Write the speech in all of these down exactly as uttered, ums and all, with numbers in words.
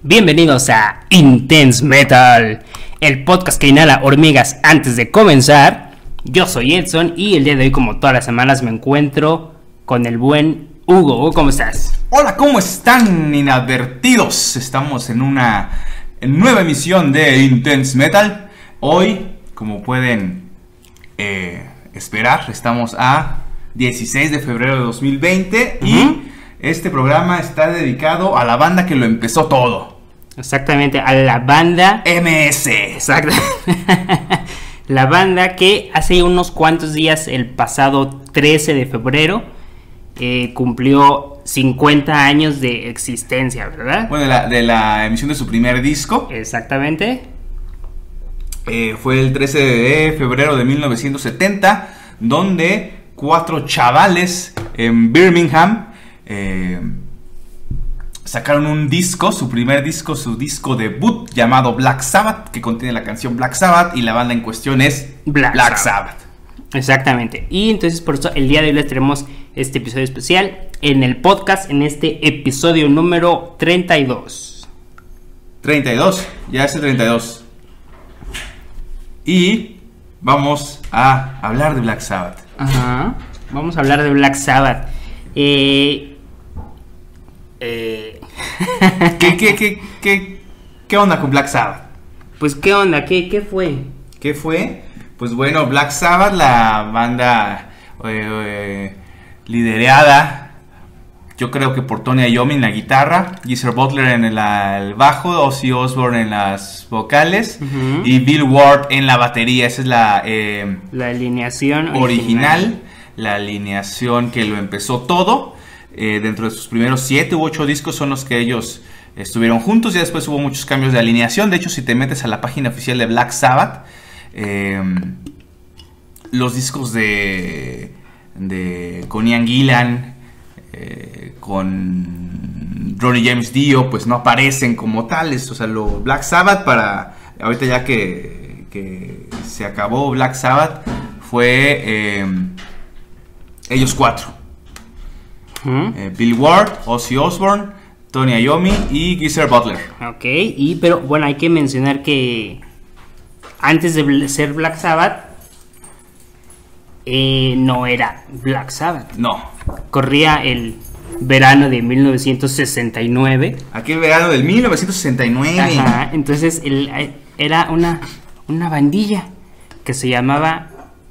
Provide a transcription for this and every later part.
Bienvenidos a Intense Metal, el podcast que inhala hormigas antes de comenzar. Yo soy Edson y el día de hoy, como todas las semanas, me encuentro con el buen Hugo. Hugo, ¿cómo estás? Hola, ¿cómo están, inadvertidos? Estamos en una nueva emisión de Intense Metal. Hoy, como pueden eh, esperar, estamos a dieciséis de febrero de dos mil veinte uh-huh. y este programa está dedicado a la banda que lo empezó todo. Exactamente, a la banda M S. Exacto. La banda que hace unos cuantos días, el pasado trece de febrero, eh, cumplió cincuenta años de existencia, ¿verdad? Bueno, de la, de la emisión de su primer disco. Exactamente. Eh, fue el trece de febrero de mil novecientos setenta, donde cuatro chavales en Birmingham eh, sacaron un disco, su primer disco, su disco debut llamado Black Sabbath, que contiene la canción Black Sabbath, y la banda en cuestión es Black, Black Sabbath. Sabbath. Exactamente. Y entonces por eso el día de hoy les tenemos este episodio especial en el podcast, en este episodio número treinta y dos. treinta y dos, ya es el treinta y dos. Y vamos a hablar de Black Sabbath. Ajá. Vamos a hablar de Black Sabbath. Eh... Eh... ¿Qué, qué, qué, qué, ¿Qué onda con Black Sabbath? Pues qué onda, qué, qué fue. ¿Qué fue? Pues bueno, Black Sabbath, la banda eh, eh, liderada, yo creo que por Tony Iommi en la guitarra, Geezer Butler en el, el bajo, Ozzy Osbourne en las vocales uh-huh. y Bill Ward en la batería. Esa es la, eh, la alineación original. original, la alineación que lo empezó todo. Eh, dentro de sus primeros siete u ocho discos son los que ellos estuvieron juntos. Ya después hubo muchos cambios de alineación. De hecho, si te metes a la página oficial de Black Sabbath, eh, los discos de, de con Ian Gillan, eh, con Ronnie James Dio, pues no aparecen como tales. O sea, lo Black Sabbath, para ahorita ya que, que se acabó Black Sabbath, fue eh, ellos cuatro. Uh-huh. eh, Bill Ward, Ozzy Osbourne, Tony Iommi y Geezer Butler. Ok, y pero bueno, hay que mencionar que antes de ser Black Sabbath eh, no era Black Sabbath. No. Corría el verano de mil novecientos sesenta y nueve. Aquel verano del mil novecientos sesenta y nueve. Ajá, entonces el, era una, una bandilla que se llamaba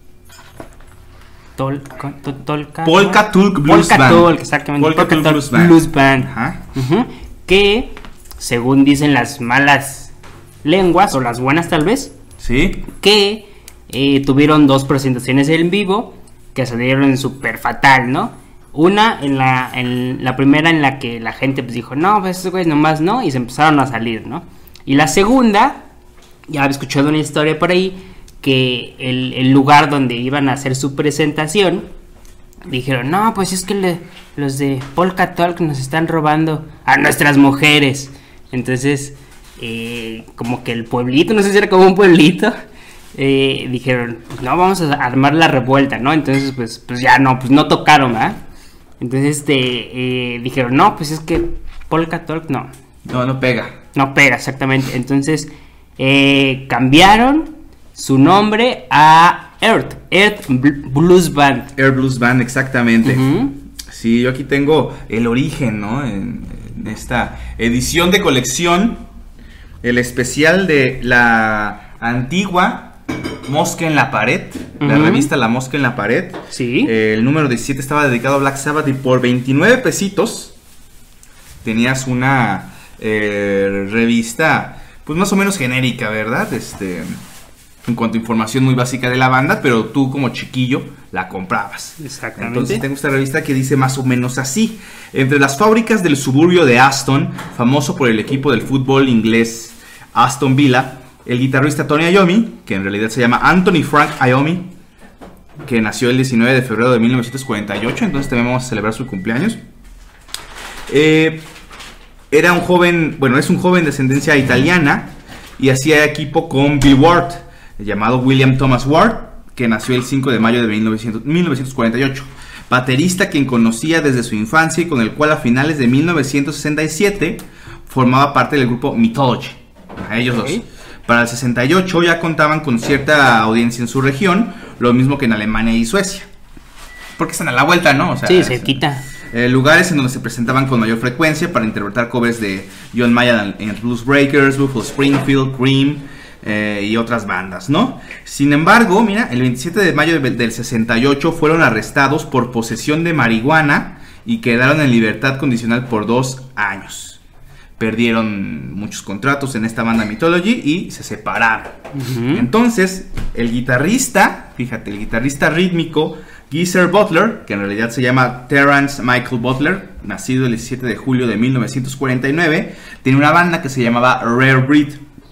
Tol, tol, tolka, Polka Tulk Blues Polka Band. Tulk, exactamente. Polka Polka Tulk Blues Band. Blues Band. Ajá. Uh-huh. Que, según dicen las malas lenguas, o las buenas tal vez, sí, que eh, tuvieron dos presentaciones en vivo que salieron súper fatal, ¿no? Una, en la, en la primera en la que la gente pues dijo, no, pues esos güeyes nomás no, y se empezaron a salir, ¿no? Y la segunda, ya había escuchado una historia por ahí, que el, el lugar donde iban a hacer su presentación, dijeron, no, pues es que le, los de Polka Talk nos están robando a nuestras mujeres. Entonces, eh, como que el pueblito, no sé si era como un pueblito, eh, dijeron, pues no, vamos a armar la revuelta, ¿no? Entonces, pues, pues ya no, pues no tocaron, ¿verdad? Entonces, este, eh, dijeron, no, pues es que Polka Talk no. No, no pega. No pega, exactamente. Entonces, eh, cambiaron su nombre a Earth, Earth Blues Band. Earth Blues Band, exactamente. Uh-huh. Sí, yo aquí tengo el origen, ¿no? En, en esta edición de colección, el especial de la antigua Mosca en la Pared, uh-huh. la revista La Mosca en la Pared. Sí. Eh, el número diecisiete estaba dedicado a Black Sabbath y por veintinueve pesitos tenías una eh, revista, pues más o menos genérica, ¿verdad? Este... en cuanto a información muy básica de la banda, pero tú como chiquillo la comprabas. Exactamente. Entonces tengo esta revista que dice más o menos así: entre las fábricas del suburbio de Aston, famoso por el equipo del fútbol inglés Aston Villa, el guitarrista Tony Iommi, que en realidad se llama Anthony Frank Iommi, que nació el diecinueve de febrero de mil novecientos cuarenta y ocho, entonces también vamos a celebrar su cumpleaños. Eh, era un joven, bueno, es un joven de ascendencia italiana y hacía equipo con Bill Ward, llamado William Thomas Ward, que nació el cinco de mayo de mil novecientos cuarenta y ocho. Baterista quien conocía desde su infancia y con el cual a finales de mil novecientos sesenta y siete formaba parte del grupo Mythology. A ellos okay. dos. Para el sesenta y ocho ya contaban con cierta audiencia en su región, lo mismo que en Alemania y Suecia. Porque están a la vuelta, ¿no? O sea, sí, se quita. Eh, lugares en donde se presentaban con mayor frecuencia para interpretar covers de John Mayer en Blues Breakers, Buffalo Springfield, Cream eh, y otras bandas, ¿no? Sin embargo, mira, el veintisiete de mayo de, del sesenta y ocho fueron arrestados por posesión de marihuana y quedaron en libertad condicional por dos años. Perdieron muchos contratos en esta banda Mythology y se separaron. Uh-huh. Entonces, el guitarrista, fíjate, el guitarrista rítmico Geezer Butler, que en realidad se llama Terrence Michael Butler, nacido el diecisiete de julio de mil novecientos cuarenta y nueve, tiene una banda que se llamaba Rare Breed.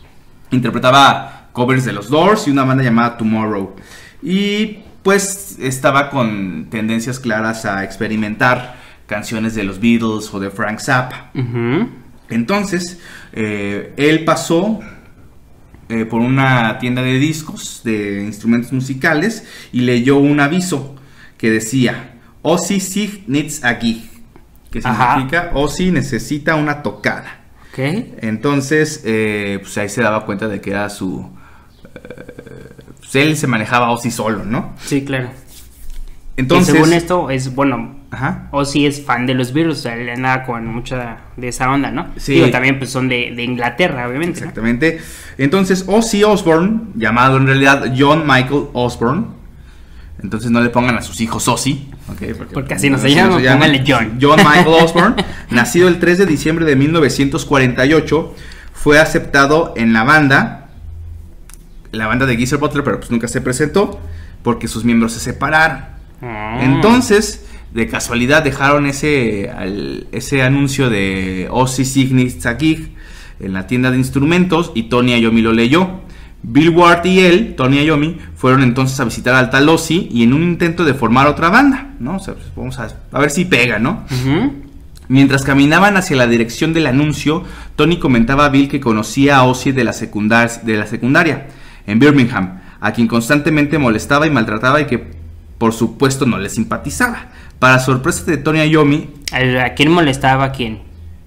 Interpretaba covers de los Doors y una banda llamada Tomorrow. Y pues estaba con tendencias claras a experimentar canciones de los Beatles o de Frank Zappa. Uh-huh. Entonces, eh, él pasó eh, por una tienda de discos, de instrumentos musicales, y leyó un aviso que decía, Ozzy Sig needs a gig, que significa Ajá. Ozzy necesita una tocada. Okay. Entonces, eh, pues ahí se daba cuenta de que era su... Eh, pues él se manejaba Ozzy solo, ¿no? Sí, claro. Entonces, y según esto, es bueno, Ajá. Ozzy es fan de los Beatles, o sea, él andaba con mucha de esa onda, ¿no? Sí. Digo, también pues son de, de Inglaterra, obviamente. Exactamente. ¿No? Entonces, Ozzy Osbourne, llamado en realidad John Michael Osbourne, entonces no le pongan a sus hijos Ozzy, ¿okay? Porque, porque así no se llama, no póngale John. John Michael Osbourne, nacido el tres de diciembre de mil novecientos cuarenta y ocho, fue aceptado en la banda, la banda de Geezer Butler, pero pues nunca se presentó, porque sus miembros se separaron. Entonces, de casualidad dejaron ese, al, ese anuncio de Ozzy Sig needs a gig en la tienda de instrumentos y Tony Iommi lo leyó. Bill Ward y él, Tony Iommi, fueron entonces a visitar al tal Ozzy y en un intento de formar otra banda, ¿no? O sea, pues vamos a, a ver si pega, ¿no? Uh-huh. Mientras caminaban hacia la dirección del anuncio, Tony comentaba a Bill que conocía a Ozzy de la, secundar- de la secundaria en Birmingham, a quien constantemente molestaba y maltrataba y que por supuesto no le simpatizaba. Para sorpresa de Tony Iommi, ¿a quién molestaba a quién?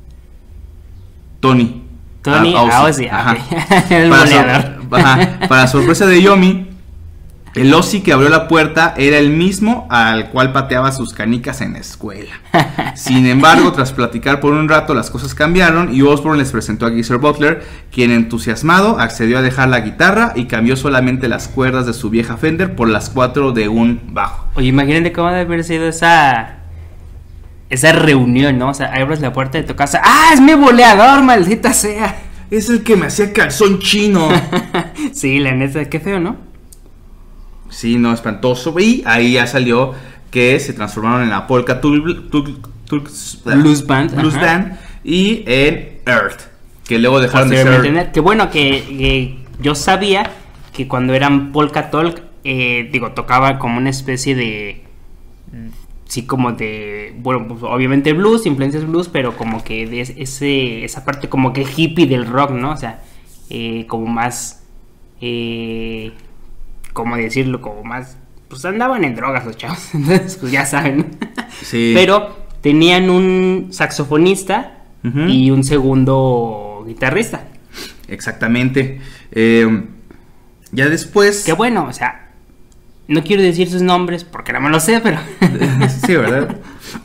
Tony. Tony, a Ozzy. Ajá. El para, goleador. Sor- ajá. Para sorpresa de Iommi, el Ozzy que abrió la puerta era el mismo al cual pateaba sus canicas en la escuela. Sin embargo, tras platicar por un rato, las cosas cambiaron y Osbourne les presentó a Geezer Butler, quien entusiasmado accedió a dejar la guitarra y cambió solamente las cuerdas de su vieja Fender por las cuatro de un bajo. Oye, imagínate cómo debe haber sido esa esa reunión, ¿no? O sea, abres la puerta de tu casa, ¡ah, es mi boleador, maldita sea! Es el que me hacía calzón chino. Sí, la neta, qué feo, ¿no? Sí, no, espantoso. Y ahí ya salió que se transformaron en la Polka Tul, Tul, Tul, Blues Band, Blues Band y en Earth, que luego dejaron de ser... Que bueno, que, que yo sabía que cuando eran Polka Talk, eh, digo, tocaba como una especie de... Sí, como de... Bueno, pues, obviamente blues, influencias blues, pero como que de ese, esa parte como que hippie del rock, ¿no? O sea, eh, como más... Eh, ¿Cómo decirlo? Como más... Pues andaban en drogas los chavos, entonces pues ya saben. Sí. Pero tenían un saxofonista uh-huh. y un segundo guitarrista. Exactamente. Eh, ya después... Qué bueno, o sea, no quiero decir sus nombres porque no me lo sé, pero... Sí, ¿verdad?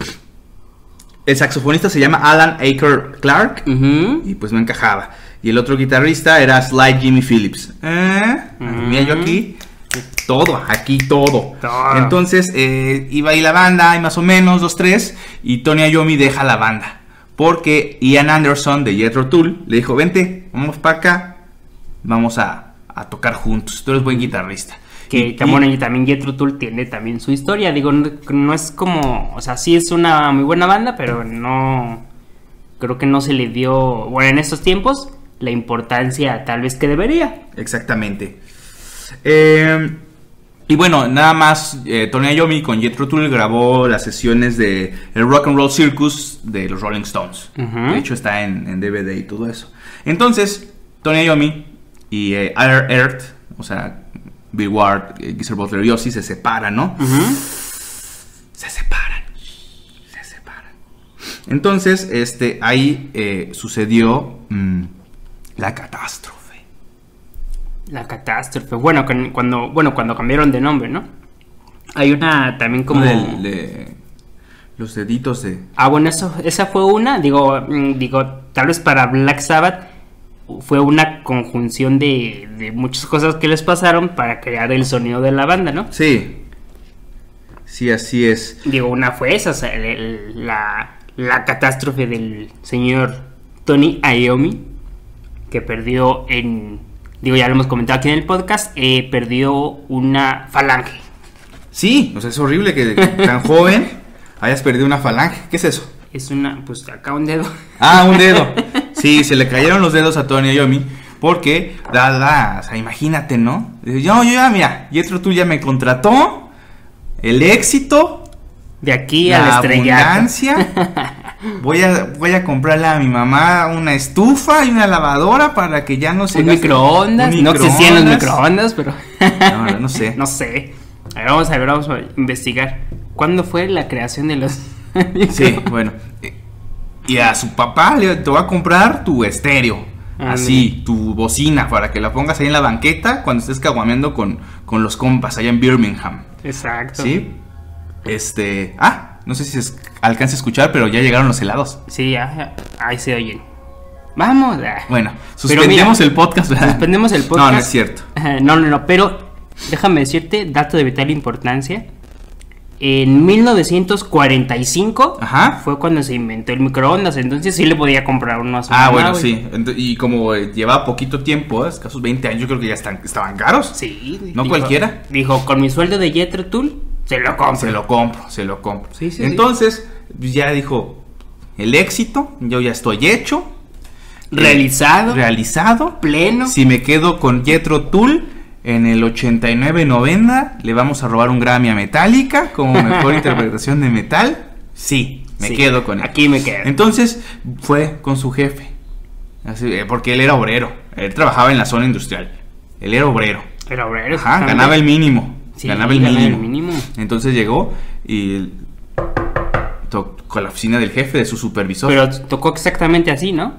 El saxofonista se llama Alan Aker Clark uh-huh. y pues no encajaba. Y el otro guitarrista era Sly Jimmy Phillips. ¿Eh? Uh-huh. Mira yo aquí... Todo, aquí todo. todo. Entonces eh, iba ahí la banda, y más o menos, dos, tres, y Tony Iommi deja la banda. Porque Ian Anderson de Jethro Tull le dijo, vente, vamos para acá, vamos a, a tocar juntos, tú eres buen guitarrista. Que y, bueno, y también Jethro Tull tiene también su historia, digo, no, no es como, o sea, sí es una muy buena banda, pero no, creo que no se le dio, bueno, en estos tiempos, la importancia tal vez que debería. Exactamente. Eh, y bueno, nada más eh, Tony Iommi con Jethro Tull grabó las sesiones de el Rock and Roll Circus de los Rolling Stones. Uh-huh. De hecho está en, en D V D y todo eso. Entonces Tony Iommi y eh, Earth, o sea Bill Ward, eh, Geezer Butler y Ozzy se separan, ¿no? Uh-huh. Se separan. Se separan. Entonces, este, ahí eh, sucedió mmm, la catástrofe. La catástrofe. Bueno, cuando, bueno, cuando cambiaron de nombre, ¿no? Hay una también como... De, de los deditos de... Ah, bueno, eso, esa fue una, digo, digo, tal vez para Black Sabbath fue una conjunción de, de muchas cosas que les pasaron para crear el sonido de la banda, ¿no? Sí. Sí, así es. Digo, una fue esa, o sea, el, el, la, la catástrofe del señor Tony Iommi, que perdió en... Digo, ya lo hemos comentado aquí en el podcast, eh, perdió una falange. Sí, o sea, es horrible que tan joven hayas perdido una falange. ¿Qué es eso? Es una, pues acá un dedo. Ah, un dedo. Sí, se le cayeron los dedos a Tony Iommi porque, da, da, o sea, imagínate, ¿no? Yo, yo ya, mira, Jethro Tull ya me contrató, el éxito, de aquí la a la abundancia. Voy a, voy a comprarle a mi mamá una estufa y una lavadora para que ya no se un gaste. Microondas, Un no existían los microondas. microondas, pero no, no sé. No sé. A ver, vamos a ver, vamos a investigar. ¿Cuándo fue la creación de los Sí, bueno. Y a su papá le te va a comprar tu estéreo. Ah, así, mira. Tu bocina, para que la pongas ahí en la banqueta cuando estés caguameando con, con los compas allá en Birmingham. Exacto. Sí. Este. Ah, no sé si se alcanza a escuchar, pero ya llegaron los helados. Sí, ya, ya. Ahí se oyen. Vamos. Bueno, suspendemos mira, el podcast, ¿verdad? Suspendemos el podcast. No, no es cierto. No, no, no, pero déjame decirte, dato de vital importancia. En mil novecientos cuarenta y cinco Ajá. fue cuando se inventó el microondas, entonces sí le podía comprar uno a su Ah, mamá, bueno, güey. sí. Y como eh, llevaba poquito tiempo, escasos veinte años, yo creo que ya están, estaban caros. Sí. No dijo, cualquiera. Dijo, con mi sueldo de Jethro Tull, se lo compro. Se lo compro, se lo compro. Sí, sí, Entonces, sí. ya dijo, el éxito, yo ya estoy hecho. Realizado. Eh, realizado. Pleno. Si me quedo con Jethro Tull, en el ochenta y nueve noventa le vamos a robar un Grammy a Metallica como mejor interpretación de metal. Sí, me sí, quedo con él. Aquí me quedo. Entonces fue con su jefe, así, porque él era obrero, él trabajaba en la zona industrial, él era obrero. Era obrero. Ajá, ganaba el mínimo, sí, ganaba el mínimo. el mínimo. Entonces llegó y tocó a la oficina del jefe, de su supervisor. Pero tocó exactamente así, ¿no?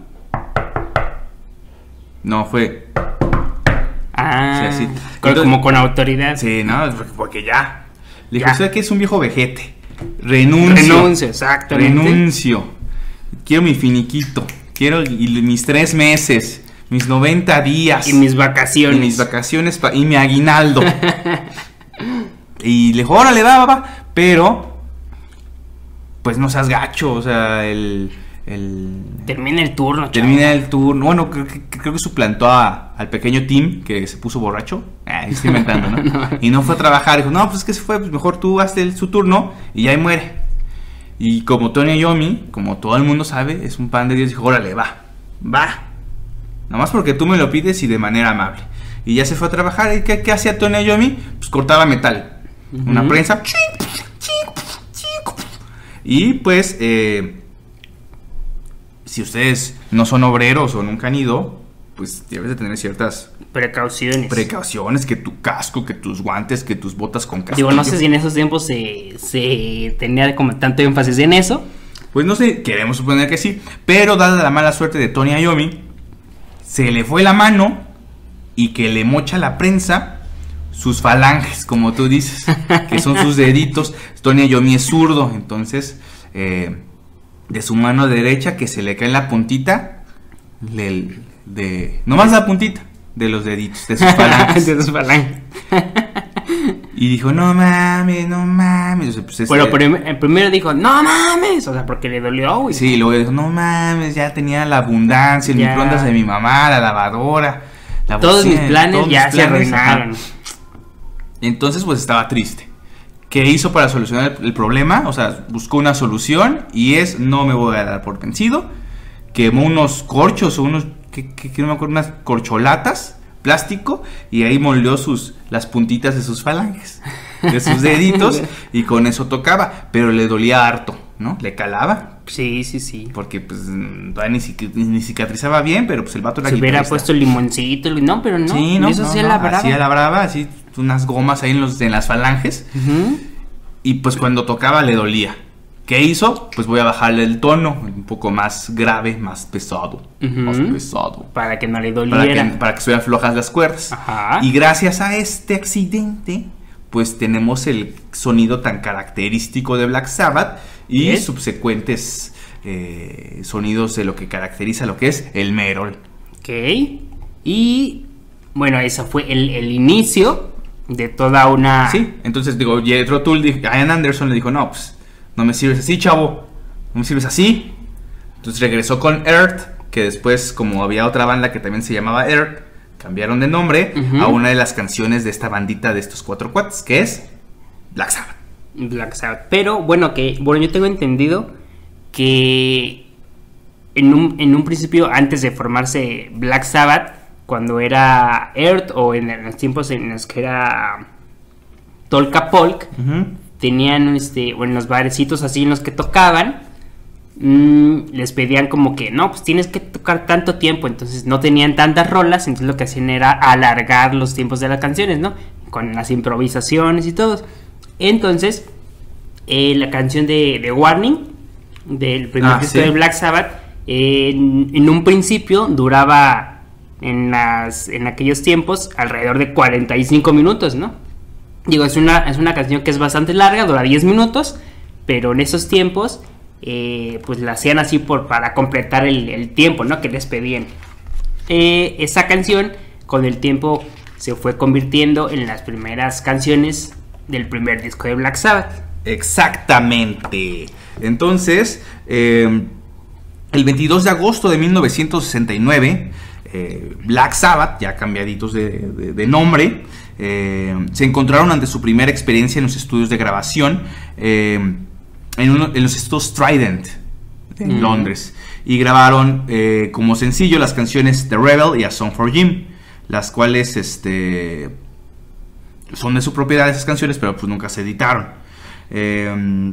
No, fue... Ah, sí, así. Con, Entonces, como con autoridad. Sí, no, porque ya. Le dijo, usted que es un viejo vejete. Renuncio. Renuncio, exactamente. Renuncio. Quiero mi finiquito. Quiero y mis tres meses. Mis noventa días. Y mis vacaciones. Y mis vacaciones pa, y mi aguinaldo. Y le dijo, órale, va, va, va. Pero, pues no seas gacho. O sea, el... El... Termina el turno, chavo. Termina el turno. Bueno, creo que, creo que suplantó a, al pequeño Tim, que se puso borracho. Ah, estoy inventando, ¿no? no. Y no fue a trabajar. Dijo, no, pues es que se fue, pues mejor tú hazte el, su turno y ya ahí muere. Y como Tony Iommi, como todo el mundo sabe, es un pan de Dios, dijo, órale, va, va. Nomás porque tú me lo pides y de manera amable. Y ya se fue a trabajar. ¿Y qué, qué hacía Tony Iommi? Pues cortaba metal. Uh-huh. Una prensa. Y pues... Eh, si ustedes no son obreros o nunca han ido, pues debes de tener ciertas precauciones. Precauciones, que tu casco, que tus guantes, que tus botas con casco. Digo, no sé si en esos tiempos se, se tenía como tanto énfasis en eso. Pues no sé, queremos suponer que sí. Pero dada la mala suerte de Tony Iommi, se le fue la mano y que le mocha la prensa sus falanges, como tú dices, que son sus deditos. Tony Iommi es zurdo, entonces... Eh, de su mano derecha, que se le cae en la puntita de, de nomás la puntita de los deditos, de sus falanges. de sus falanges. Y dijo, no mames, no mames. O sea, pues, bueno, este... pero primero dijo, no mames, o sea, porque le dolió, güey. Sí, luego dijo, no mames, ya tenía la abundancia, el ya. microondas de mi mamá, la lavadora, la todos bocina, mis planes todos ya mis planes, se arruinaron. Entonces, pues estaba triste. ¿Qué hizo para solucionar el, el problema? O sea, buscó una solución y es, no me voy a dar por vencido. Quemó unos corchos o unos, que, que, que no me acuerdo, unas corcholatas, plástico, y ahí moldeó sus, las puntitas de sus falanges, de sus deditos, y con eso tocaba, pero le dolía harto, ¿no? Le calaba. Sí, sí, sí. Porque pues ni, ni cicatrizaba bien, pero pues el vato era se hubiera puesto el limoncito, no, pero no. Sí, no, eso no, sí no, la brava. Así a la brava, así unas gomas ahí en, los, en las falanges. Uh-huh. Y pues cuando tocaba le dolía. ¿Qué hizo? Pues voy a bajarle el tono, un poco más grave, más pesado. Ujú. Más pesado. Para que no le doliera. Para que, para que estuvieran flojas las cuerdas. Ajá. Y gracias a este accidente, pues tenemos el sonido tan característico de Black Sabbath y ¿Qué? subsecuentes eh, sonidos de lo que caracteriza lo que es el metal. Ok. Y bueno, ese fue el, el inicio de toda una... Sí, entonces digo, Jethro Tull, dijo- Ian Anderson le dijo, no, pues no me sirves así, chavo, no me sirves así. Entonces regresó con Earth, que después, como había otra banda que también se llamaba Earth, cambiaron de nombre Ujú. a una de las canciones de esta bandita de estos cuatro cuates, que es Black Sabbath. Black Sabbath. Pero bueno, que bueno, yo tengo entendido que en un, en un principio, antes de formarse Black Sabbath, cuando era Earth o en, en los tiempos en los que era Tolka Polk, Ujú. tenían este, o en los barecitos así en los que tocaban, mmm, les pedían como que no, pues tienes que tocar tanto tiempo, entonces no tenían tantas rolas, entonces lo que hacían era alargar los tiempos de las canciones, ¿no? Con las improvisaciones y todo. Entonces, eh, la canción de, de Warning, del primer Ah, disco sí. de Black Sabbath, eh, en, en un principio duraba en, las, en aquellos tiempos alrededor de cuarenta y cinco minutos, ¿no? Digo, es una, es una canción que es bastante larga, dura diez minutos, pero en esos tiempos, eh, pues la hacían así por, para completar el, el tiempo, ¿no? Que les pedían. Eh, esa canción, con el tiempo, se fue convirtiendo en las primeras canciones del primer disco de Black Sabbath. Exactamente. Entonces, eh, el veintidós de agosto de mil novecientos sesenta y nueve, eh, Black Sabbath, ya cambiaditos de, de, de nombre, eh, se encontraron ante su primera experiencia en los estudios de grabación, eh, en, uno, en los estudios Trident, en Mm. Londres, y grabaron eh, como sencillo las canciones The Rebel y A Song for Jim, las cuales este, son de su propiedad esas canciones, pero pues nunca se editaron. Eh,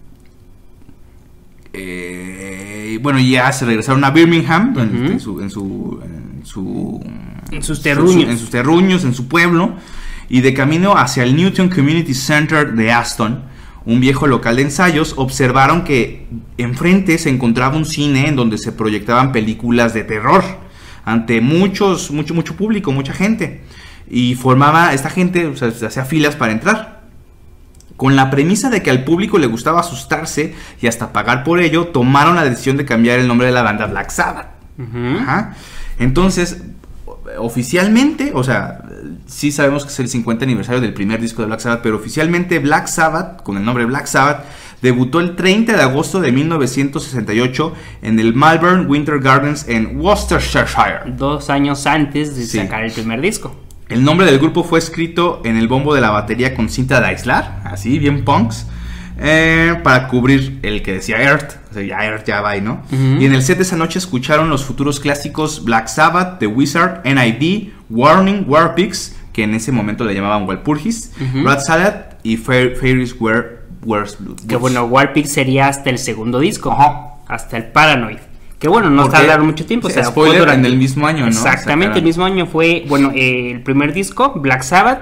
eh, bueno, ya se regresaron a Birmingham, Ujú. en, en su, en su, en su- En sus terruños. en sus terruños, en su pueblo, y de camino hacia el Newton Community Center de Aston, un viejo local de ensayos, observaron que enfrente se encontraba un cine en donde se proyectaban películas de terror ante muchos, mucho, mucho público, mucha gente, y formaba esta gente, o sea, se hacía filas para entrar. Con la premisa de que al público le gustaba asustarse y hasta pagar por ello, tomaron la decisión de cambiar el nombre de la banda Black Sabbath. Ujú. Ajá. Entonces, oficialmente, o sea, sí sabemos que es el cincuenta aniversario del primer disco de Black Sabbath, pero oficialmente Black Sabbath, con el nombre Black Sabbath, debutó el treinta de agosto de mil novecientos sesenta y ocho en el Malvern Winter Gardens en Worcestershire. Dos años antes de Sí. sacar el primer disco. El nombre del grupo fue escrito en el bombo de la batería con cinta de aislar, así, bien punks, eh, para cubrir el que decía Earth, o sea, ya Earth ya va ahí, ¿no? Ujú. Y en el set de esa noche escucharon los futuros clásicos Black Sabbath, The Wizard, N I B, Warning, War Pigs, que en ese momento le llamaban Walpurgis, Ujú. Rat Salad y Fair, Fairies Wear, Wears Blue. Que bueno, Warpig sería hasta el segundo disco. Ajá. Hasta el Paranoid. Que bueno, no Porque- tardaron mucho tiempo. sí, o sea, spoiler, fue durante- en el mismo año, ¿no? Exactamente, Sacaron. el mismo año fue, bueno, eh, el primer disco, Black Sabbath,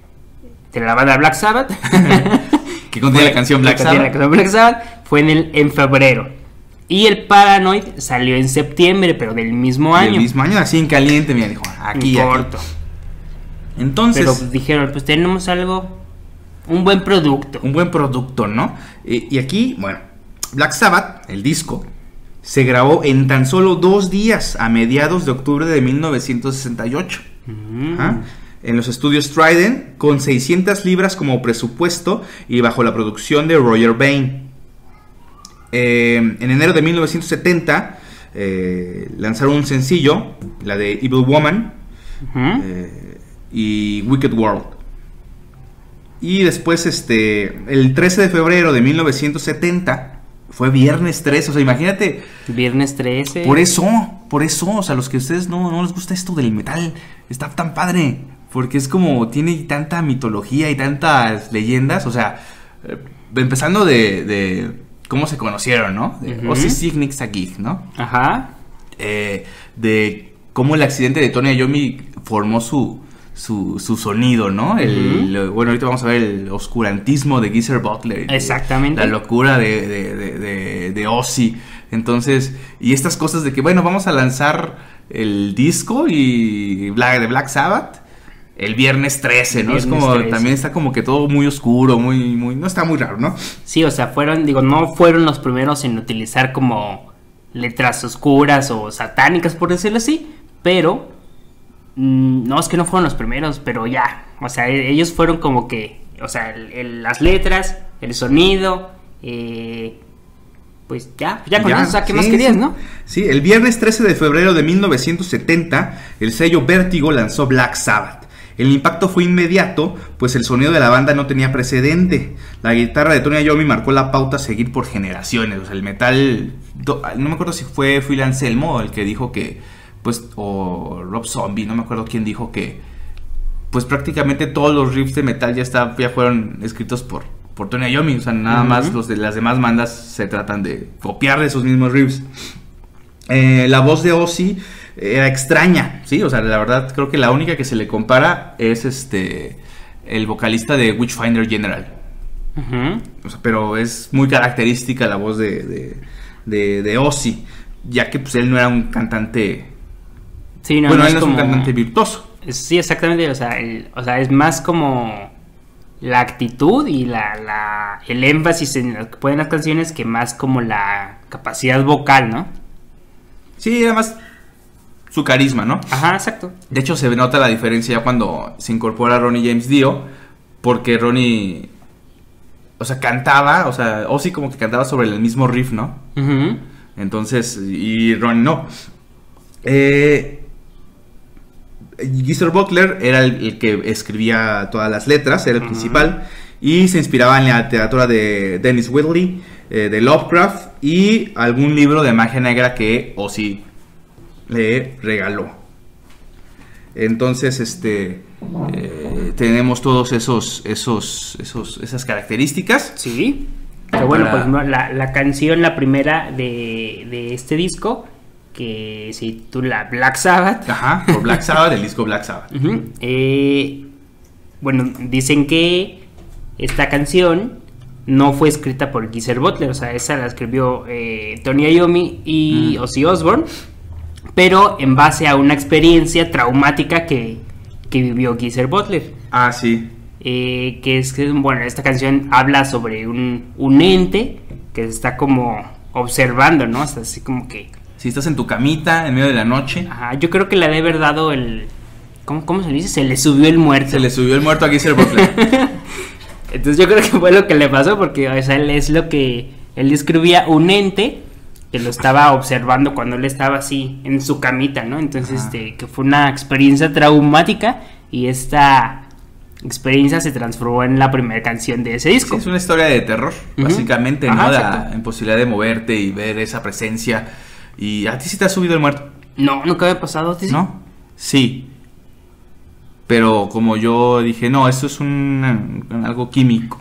de la banda Black Sabbath. Que contiene la canción Black que contiene Sabbath. la canción Black Sabbath, fue en, el, en febrero. Y el Paranoid salió en septiembre, pero del mismo año. El mismo año, así en caliente, mira, dijo, aquí, en aquí. corto. Entonces... Pero pues, dijeron, pues tenemos algo, un buen producto. un buen producto, ¿no? Y, y aquí, bueno, Black Sabbath, el disco, se grabó en tan solo dos días, a mediados de octubre de mil novecientos sesenta y ocho. Mm. Ajá. En los estudios Trident, con seiscientas libras como presupuesto y bajo la producción de Roger Bain. Eh, en enero de mil novecientos setenta eh, lanzaron un sencillo, la de Evil Woman, Ujú. eh, y Wicked World. Y después, este, el trece de febrero de mil novecientos setenta, fue viernes trece, o sea, imagínate, Viernes trece. por eso, por eso, o sea, los que a ustedes no, no les gusta esto del metal, está tan padre, porque es como, tiene tanta mitología y tantas leyendas, o sea, eh, empezando de, de cómo se conocieron, ¿no? De Ujú. Ozzy Signics a Gig, ¿no? Ajá. Eh, de cómo el accidente de Tony Iommi formó su, su, su sonido, ¿no? El, Ujú. bueno, ahorita vamos a ver el oscurantismo de Geezer Butler. Exactamente. La locura de, de, de, de, de Ozzy. Entonces, y estas cosas de que, bueno, vamos a lanzar el disco y Black, de Black Sabbath el viernes trece, ¿no? El Es viernes como, trece. también está como que todo muy oscuro, muy, muy, no está muy raro, ¿no? Sí, o sea, fueron, digo, no fueron los primeros en utilizar como letras oscuras o satánicas, por decirlo así, pero mm, no, es que no fueron los primeros, pero ya, o sea, e- ellos fueron como que, o sea, el- el- las letras, el sonido, eh, pues ya, ya con Ya, eso, o sea, ¿qué sí, más querías, sí. no? Sí, el viernes trece de febrero de mil novecientos setenta, el sello Vértigo lanzó Black Sabbath. El impacto fue inmediato, pues el sonido de la banda no tenía precedente. La guitarra de Tony Iommi marcó la pauta a seguir por generaciones. O sea, el metal, do- no me acuerdo si fue Phil Anselmo el que dijo que, pues, o Rob Zombie, no me acuerdo quién dijo que, pues prácticamente todos los riffs de metal ya, está, ya fueron escritos por, por Tony Iommi. O sea, nada Ujú. más los de las demás bandas se tratan de copiar de esos mismos riffs. Eh, la voz de Ozzy era extraña, sí, o sea, la verdad creo que la única que se le compara es este el vocalista de Witchfinder General. Ujú. O sea, pero es muy característica la voz de, de, de, de Ozzy, ya que pues él no era un cantante, Sí, no, bueno, no él no es como- un cantante virtuoso. Sí, exactamente, o sea, el- o sea, es más como la actitud y la, la el énfasis en lo que ponen las canciones que más como la capacidad vocal, ¿no? Sí, además su carisma, ¿no? Ajá, exacto. De hecho, se nota la diferencia ya cuando se incorpora Ronnie James Dio, porque Ronnie, o sea, cantaba, o sea, Ozzy como que cantaba sobre el mismo riff, ¿no? Ujú. Entonces, y Ronnie no. Eh, Geezer Butler era el, el que escribía todas las letras, era el Ujú. principal, y se inspiraba en la literatura de Dennis Whitley, eh, de Lovecraft, y algún libro de magia negra que Ozzy le regaló. Entonces, este, eh, tenemos todos esos, esos, esos, esas características. Sí. Pero bueno, Para- por ejemplo, la, la canción, la primera de, de este disco, que se titula Black Sabbath. Ajá, por Black Sabbath, el disco Black Sabbath. Ujú. Eh, bueno, dicen que esta canción no fue escrita por Geezer Butler, o sea, esa la escribió eh, Tony Iommi y Mm. Ozzy Osbourne, pero en base a una experiencia traumática que, que vivió Geezer Butler. Ah, sí. Eh, que es que, bueno, esta canción habla sobre un, un ente que se está como observando, ¿no? O sea, así como que... Si estás en tu camita en medio de la noche, Ajá, yo creo que le ha de haber dado el... ¿Cómo, cómo se dice? Se le subió el muerto. se le subió el muerto a Geezer Butler. Entonces yo creo que fue lo que le pasó porque, o sea, él es lo que... Él describía un ente que lo estaba observando cuando él estaba así en su camita, ¿no? Entonces, Ajá. este, que fue una experiencia traumática y esta experiencia se transformó en la primera canción de ese Sí, disco. es una historia de terror, Ujú. básicamente, Ajá, ¿no? La exacto. imposibilidad de moverte y ver esa presencia. ¿Y a ti sí te ha subido el muerto? No, nunca había pasado. ¿sí? ¿No? Sí. Pero como yo dije, no, esto es un, un- algo químico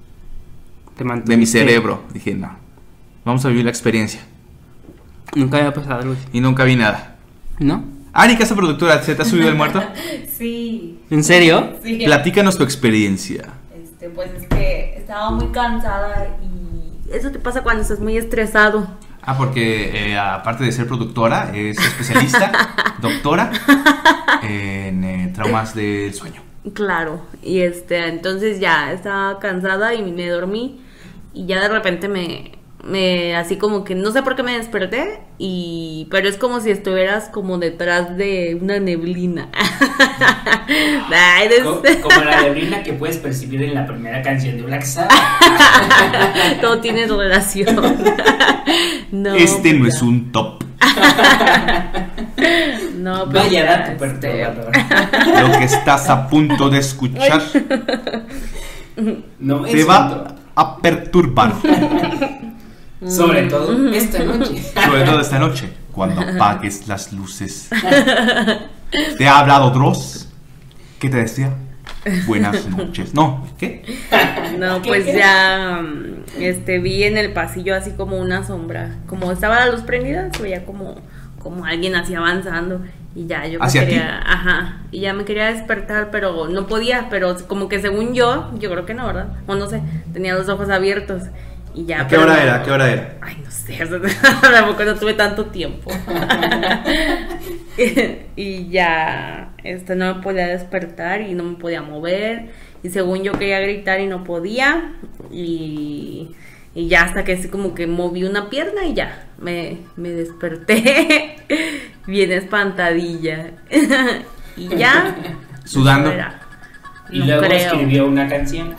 Te de mi mantuviste- cerebro. Dije, no, vamos a vivir la experiencia. Nunca había pasado algo así. Y nunca vi nada. ¿No? Ari, casa productora, ¿se te ha subido el muerto? Sí. ¿En serio? Sí. Platícanos tu experiencia. Este, pues es que estaba muy cansada y eso te pasa cuando estás muy estresado. Ah, porque eh, aparte de ser productora, es especialista, doctora en eh, traumas del sueño. Claro. Y este, entonces ya estaba cansada y me dormí y ya de repente me, me así como que no sé por qué me desperté y pero es como si estuvieras como detrás de una neblina. Ay, des- Co- Como la neblina que puedes percibir en la primera canción de Black Sabbath. Todo tiene relación. No, este no pues es ya. un top. No, pues Vaya ya, dato este, perturbador. Lo que estás a punto de escuchar No te es va a perturbar. Sobre todo esta noche. Sobre todo esta noche, cuando apagues las luces. ¿Te ha hablado Dross? ¿Qué te decía? Buenas noches. No, ¿qué? No, ¿Qué, pues qué? ya mm, este vi en el pasillo así como una sombra. Como estaba la luz prendida, se veía como, como alguien así avanzando. Y ya, yo me ¿Hacia quería, ajá, y ya me quería despertar, pero no podía, pero como que según yo, yo creo que no, ¿verdad? O no sé, tenía los ojos abiertos y ya. ¿A qué pero hora no- era? ¿A qué hora era? Ay, no sé, tampoco no tuve tanto tiempo. Y ya, este, no me podía despertar y no me podía mover. Y según yo quería gritar y no podía. Y, y ya hasta que así como que moví una pierna y ya, me, me desperté bien espantadilla. Y ya. ¿Sudando? eso era. Y No luego creo. escribió una canción.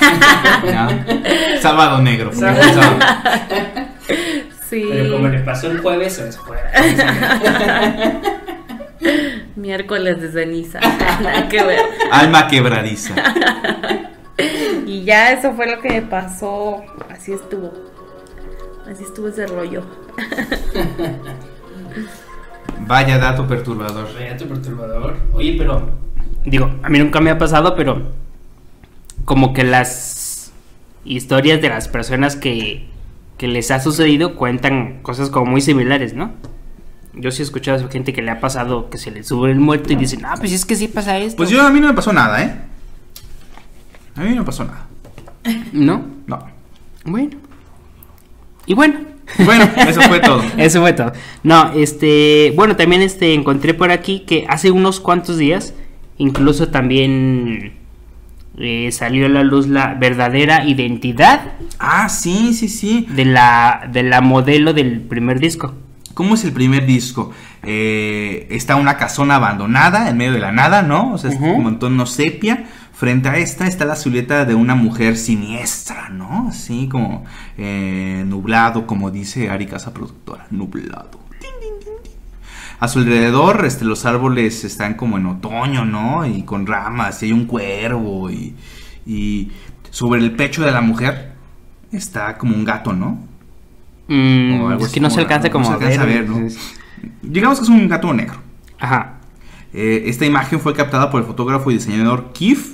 No. Sábado negro. Sábado. Sábado. Sí. Pero como le pasó el jueves, se fue. Miércoles de ceniza. Nada que ver. Alma quebradiza. Y ya eso fue lo que me pasó. Así estuvo. Así estuvo ese rollo. Vaya dato perturbador. Reato perturbador. Oye, pero. Digo, a mí nunca me ha pasado, pero. Como que las historias de las personas que. Que les ha sucedido cuentan cosas como muy similares, ¿no? Yo sí he escuchado a gente que le ha pasado que se le sube el muerto y dicen, ah, pues es que sí pasa esto. Pues yo a mí no me pasó nada, ¿eh? A mí no me pasó nada. ¿No? No. Bueno. Y bueno. Bueno, eso fue todo. Eso fue todo. No, este, bueno, también este encontré por aquí que hace unos cuantos días, incluso también eh, salió a la luz la verdadera identidad Ah, sí, sí, sí. de la de la modelo del primer disco. ¿Cómo es el primer disco? Eh, está una casona abandonada en medio de la nada, ¿no? O sea, está Ujú. como en tono sepia. Frente a esta está la silueta de una mujer siniestra, ¿no? Así como eh, nublado, como dice Ari Casa Productora, nublado. Tin, tin, tin, tin. A su alrededor, este, los árboles están como en otoño, ¿no? Y con ramas, y hay un cuervo, y, y sobre el pecho de la mujer está como un gato, ¿no? Mm, O algo es así que no se alcanza como no se alcanza a ver, ¿no? Digamos que es un gato negro. Ajá. Eh, esta imagen fue captada por el fotógrafo y diseñador Keith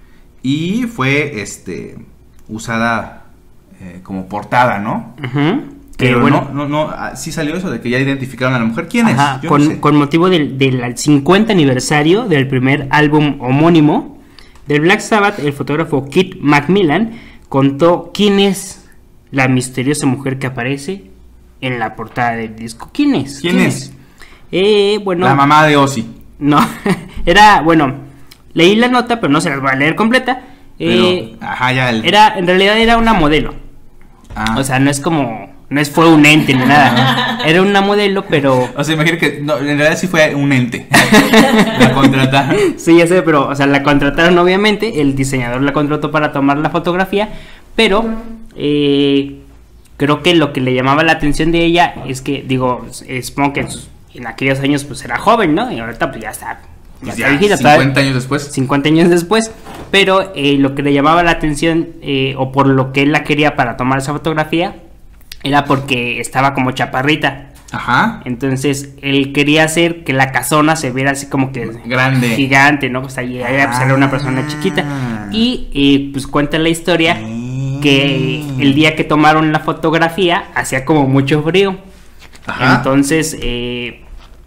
y fue este usada eh, como portada, ¿no? Ujú. Que Pero bueno, no, no, no, ah, sí salió eso de que ya identificaron a la mujer. ¿Quién ajá, es? Yo con, no sé. con motivo del, del cincuenta aniversario del primer álbum homónimo del Black Sabbath, el fotógrafo Kit Macmillan contó quién es la misteriosa mujer que aparece en la portada del disco. ¿Quién es? ¿Quién es? Eh, bueno, La mamá de Ozzy. no, era, bueno, leí la nota, pero no se las voy a leer completa. Pero, Eh, ajá, ya el... era, en realidad era una modelo. Ah. O sea, no es como, no es fue un ente ni nada. Era una modelo, pero O sea, imagino que no, en realidad sí fue un ente. La contrataron. sí, ya sé, pero, o sea, la contrataron obviamente, el diseñador la contrató para tomar la fotografía, pero eh, creo que lo que le llamaba la atención de ella es que, digo, eh, supongo que en, sus- en aquellos años pues era joven, ¿no? Y ahorita pues ya está, ya Pues está ya, viejita, cincuenta todavía- años después. cincuenta años después, pero eh, lo que le llamaba la atención, eh, o por lo que él la quería para tomar esa fotografía, era porque estaba como chaparrita. Ajá. Entonces él quería hacer que la casona se viera así como que Grande. gigante, ¿no? O sea, y ella pues, era una persona chiquita. Y eh, pues cuenta la historia que el día que tomaron la fotografía hacía como mucho frío. Ajá. Entonces, eh,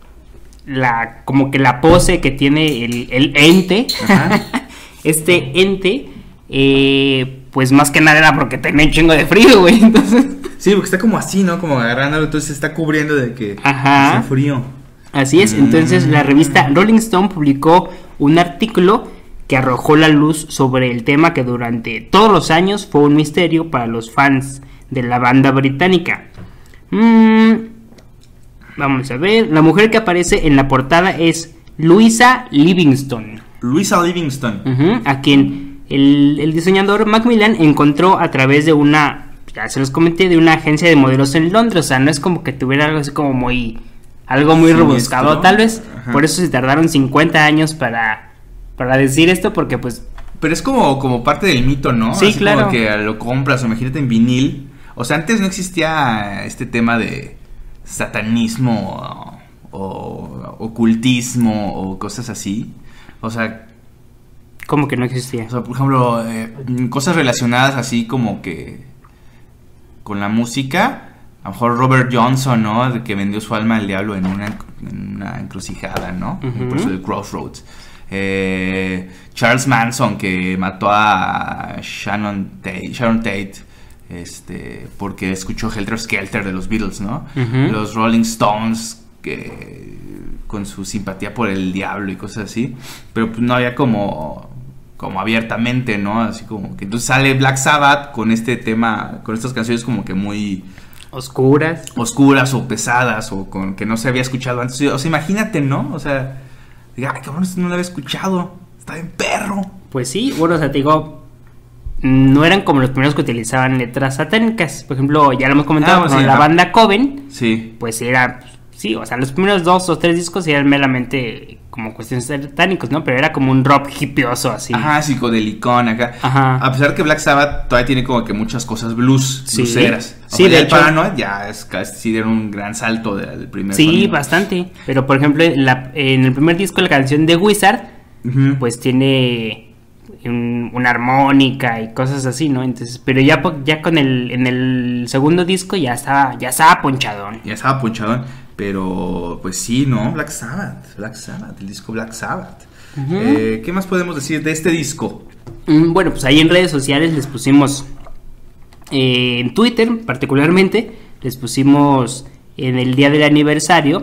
la, como que la pose que tiene el, el ente, Ajá. este ente, eh, pues más que nada era porque tenía un chingo de frío, güey. Entonces, Sí, porque está como así, ¿no? Como agarrándolo, entonces se está cubriendo de que Ajá. hace frío. así es. Entonces, la revista Rolling Stone publicó un artículo que arrojó la luz sobre el tema que durante todos los años fue un misterio para los fans de la banda británica. Mm, vamos a ver, la mujer que aparece en la portada es Louisa Livingstone, Louisa Livingstone. ujú, a quien el, el diseñador Macmillan encontró a través de una, ya se los comenté, de una agencia de modelos en Londres. O sea, no es como que tuviera algo así como muy, algo muy Siniestro. rebuscado tal vez. Ajá. Por eso se tardaron cincuenta años para, para decir esto, porque pues Pero es como, como parte del mito, ¿no? Sí, Así claro. Como que lo compras, o imagínate en vinil. O sea, antes no existía este tema de satanismo o, o ocultismo o cosas así. O sea, como que no existía. o sea, por ejemplo, eh, cosas relacionadas así como que con la música. a lo mejor Robert Johnson, ¿no? De que vendió su alma al diablo en una, en una encrucijada, ¿no? Uh-huh. Por eso de Crossroads. Eh, Charles Manson, que mató a Shannon Tate, Sharon Tate, este, porque escuchó Helter Skelter de los Beatles, ¿no? Uh-huh. Los Rolling Stones, que con su simpatía por el diablo y cosas así, pero pues no había como, como abiertamente, ¿no? Así como que entonces sale Black Sabbath con este tema, con estas canciones como que muy oscuras, oscuras o pesadas, o con que no se había escuchado antes. O sea, imagínate, ¿no? O sea, diga, ay, cabrón, esto no lo había escuchado, está bien perro. Pues sí, bueno, o sea, te digo, no eran como los primeros que utilizaban letras satánicas. Por ejemplo, ya lo hemos comentado, ah, con sí, la ah. banda Coven, sí, pues era, sí, o sea, los primeros dos o tres discos eran meramente como cuestiones satánicos, ¿no? Pero era como un rock hippioso así. Ajá, psicodelicón acá. Ajá. A pesar que Black Sabbath todavía tiene como que muchas cosas blues, sí, blueseras. Sí, de el hecho. Paranoid ya es casi dieron un gran salto del primer Sí, sonido. bastante. Pero por ejemplo, en, la, en el primer disco la canción de Wizard, uh-huh, pues tiene un, una armónica y cosas así, ¿no? Entonces, pero ya ya con el en el segundo disco ya estaba ya estaba ponchadón. Ya estaba ponchadón, pero pues sí, ¿no? Black Sabbath, Black Sabbath, el disco Black Sabbath. Uh-huh. Eh, ¿qué más podemos decir de este disco? Mm, bueno, pues ahí en redes sociales les pusimos eh, en Twitter particularmente les pusimos en el día del aniversario,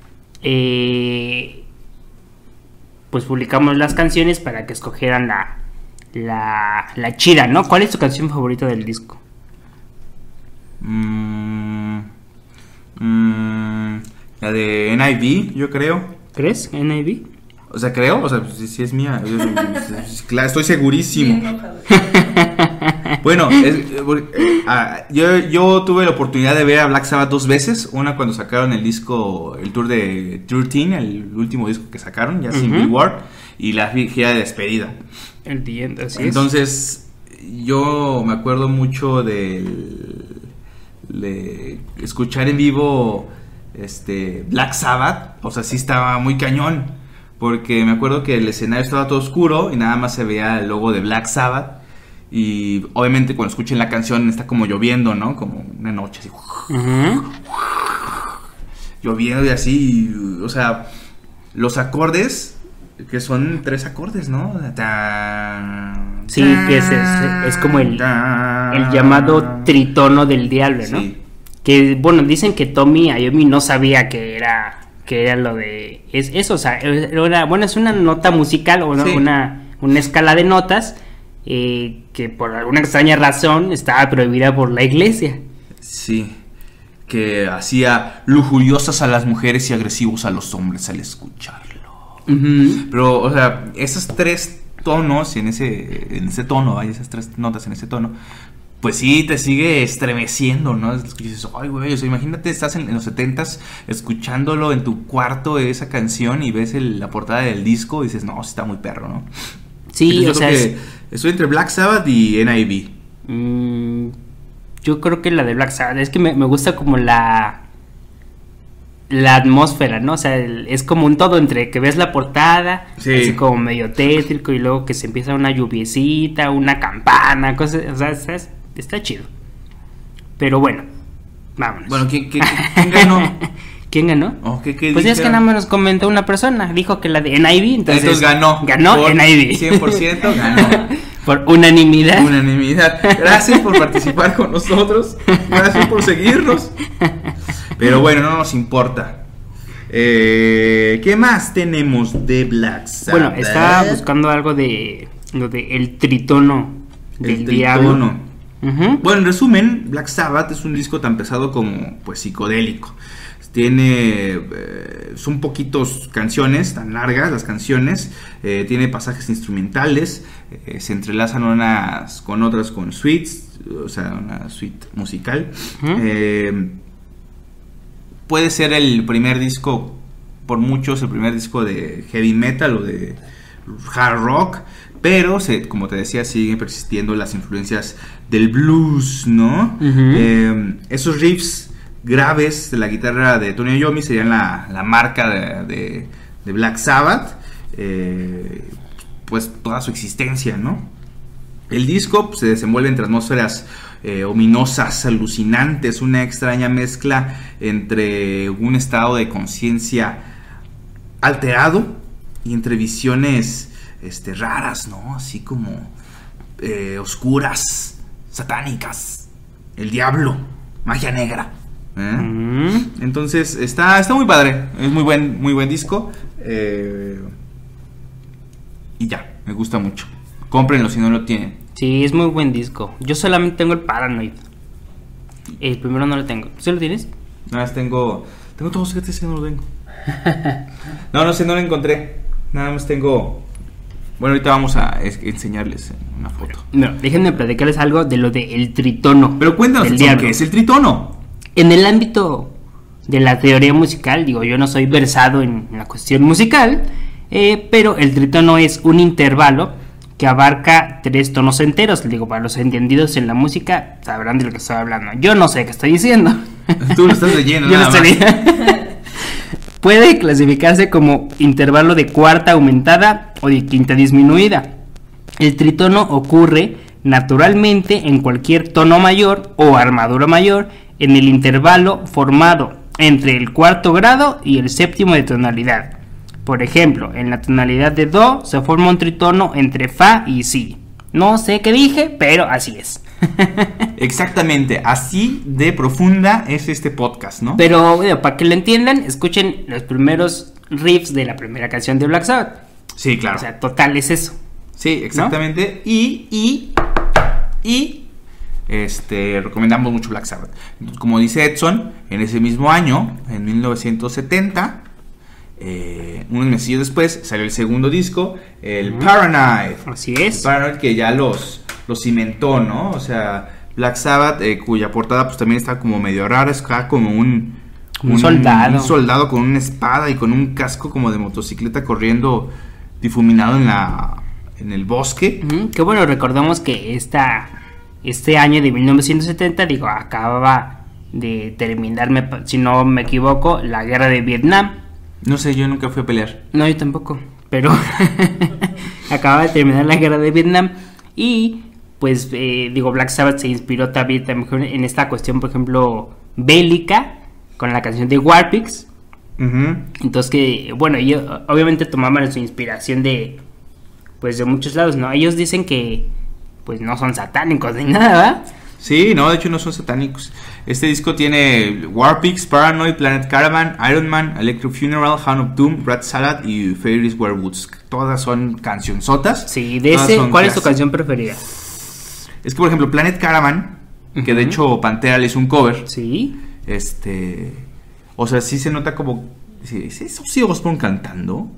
eh, pues publicamos las canciones para que escogieran la, la, la chida, ¿no? ¿Cuál es tu canción favorita del disco? Mm, mm, la de N I V, yo creo. ¿Crees? ¿N I V? O sea, creo, o sea, si, si es mía, yo, claro, estoy segurísimo. Bueno, es, eh, yo, yo tuve la oportunidad de ver a Black Sabbath dos veces. Una cuando sacaron el disco, el tour de trece, el último disco que sacaron, ya uh-huh, Civil War, y la gira de despedida. Entiendo, así Entonces, es. Yo me acuerdo mucho de, de escuchar en vivo este Black Sabbath. O sea, sí estaba muy cañón, porque me acuerdo que el escenario estaba todo oscuro y nada más se veía el logo de Black Sabbath. Y obviamente cuando escuchen la canción está como lloviendo, ¿no? Como una noche así. Uh-huh. Lloviendo y así. Y, o sea, los acordes, que son tres acordes, ¿no? Ta, sí, ta, que es, es, es como el, ta, el llamado tritono del diablo, ¿no? Sí. Que, bueno, dicen que Tommy Iommi no sabía que era, que era lo de... Es eso, o sea, era, bueno, es una nota musical, o ¿no? sí, una, una escala de notas... Eh, que por alguna extraña razón estaba prohibida por la iglesia. Sí, que hacía lujuriosas a las mujeres y agresivos a los hombres al escucharlo. Uh-huh. Pero, o sea, esos tres tonos en ese, en ese tono, hay esas tres notas en ese tono, pues sí te sigue estremeciendo, ¿no? Es que dices, ay, güey, o sea, imagínate, estás en, en los setentas escuchándolo en tu cuarto esa canción y ves el, la portada del disco y dices, no, sí está muy perro, ¿no? Sí, o sea, es... estoy entre Black Sabbath y N I V. Mm, yo creo que la de Black Sabbath, es que me, me gusta como la la atmósfera, ¿no? O sea, el, es como un todo entre que ves la portada, sí, así como medio tétrico, y luego que se empieza una lluviecita, una campana, cosas, o sea, está, está chido. Pero bueno, vámonos. Bueno, ¿quién, quién, quién ganó? ¿Quién ganó? Oh, ¿qué, qué pues es que nada más nos comentó una persona, dijo que la de N I V, entonces, entonces ganó. Ganó N I V. cien por ciento ganó. Por unanimidad. Unanimidad. Gracias por participar con nosotros. Gracias por seguirnos. Pero bueno, no nos importa. Eh, ¿Qué más tenemos de Black Sabbath? Bueno, estaba buscando algo de lo de el tritono del el diablo. Uh-huh. Bueno, en resumen, Black Sabbath es un disco tan pesado como pues psicodélico. Tiene, eh, son poquitos canciones, tan largas las canciones, eh, tiene pasajes instrumentales, eh, se entrelazan unas con otras con suites, o sea, una suite musical. Uh-huh. eh, puede ser el primer disco, por muchos, el primer disco de heavy metal o de hard rock, pero se, como te decía, siguen persistiendo las influencias del blues, ¿no? Uh-huh. eh, esos riffs graves de la guitarra de Tony Iommi serían la, la marca de, de, de Black Sabbath, eh, pues toda su existencia, ¿no? El disco pues, se desenvuelve entre atmósferas eh, ominosas, alucinantes, una extraña mezcla entre un estado de conciencia alterado y entre visiones este, raras, ¿no? Así como eh, oscuras, satánicas, el diablo, magia negra. ¿eh? Mm. Entonces está, está muy padre, es muy buen, muy buen disco. Eh, y ya, me gusta mucho. Cómprenlo si no lo tienen. Sí, es muy buen disco. Yo solamente tengo el Paranoid. El primero no lo tengo. ¿Sí lo tienes? Nada más tengo. Tengo todos los que no lo tengo. No, no sé, no lo encontré. Nada más tengo. Bueno, ahorita vamos a es- enseñarles una foto. No, déjenme platicarles algo de lo del tritono. Pero cuéntanos, del Edson, diablo. ¿qué es el tritono? En el ámbito de la teoría musical, digo, yo no soy versado en la cuestión musical, eh, pero el tritono es un intervalo que abarca tres tonos enteros. Digo, para los entendidos en la música sabrán de lo que estoy hablando. Yo no sé qué estoy diciendo. Tú lo estás leyendo, Yo nada no más. sé. Puede clasificarse como intervalo de cuarta aumentada o de quinta disminuida. El tritono ocurre naturalmente en cualquier tono mayor o armadura mayor en el intervalo formado entre el cuarto grado y el séptimo de tonalidad. Por ejemplo, en la tonalidad de do se forma un tritono entre fa y si. No sé qué dije, pero así es. Exactamente, así de profunda es este podcast, ¿no? Pero bueno, para que lo entiendan, escuchen los primeros riffs de la primera canción de Black Sabbath. Sí, claro. O sea, total es eso. Sí, exactamente. Y, y, y, este, recomendamos mucho Black Sabbath. Como dice Edson, en ese mismo año, en mil novecientos setenta, eh, unos meses después, salió el segundo disco, el Paranoid. Así es. El Paranoid que ya los, los cimentó, ¿no? O sea, Black Sabbath, eh, cuya portada pues también está como medio rara, está como un... Un soldado. Un soldado con una espada y con un casco como de motocicleta corriendo difuminado en la... en el bosque. Ujú, que bueno, recordemos que esta, este año de mil novecientos setenta, digo, acababa de terminar, me pa- si no me equivoco, la guerra de Vietnam. No sé, yo nunca fui a pelear. No, yo tampoco, pero acababa de terminar la guerra de Vietnam y pues eh, digo, Black Sabbath se inspiró también, también en esta cuestión, por ejemplo, bélica, con la canción de Warpix. Uh-huh. Entonces que, bueno, ellos obviamente tomaban su inspiración de, pues de muchos lados, ¿no? Ellos dicen que, pues no son satánicos ni nada, ¿verdad? Sí, no, de hecho no son satánicos. Este disco tiene Warpix, Paranoid, Planet Caravan, Iron Man, Electric Funeral, Hound of Doom, Rat Salad y Fairies Wear Woods. Todas son cancionzotas. Sí, de Todas ese, son ¿cuál es tu clásicas. canción preferida? Es que, por ejemplo, Planet Caravan, que de Ujú. hecho Pantera le hizo un cover. Sí. Este. O sea, sí se nota como. Sí, sí, ¿es Ozzy Osbourne cantando?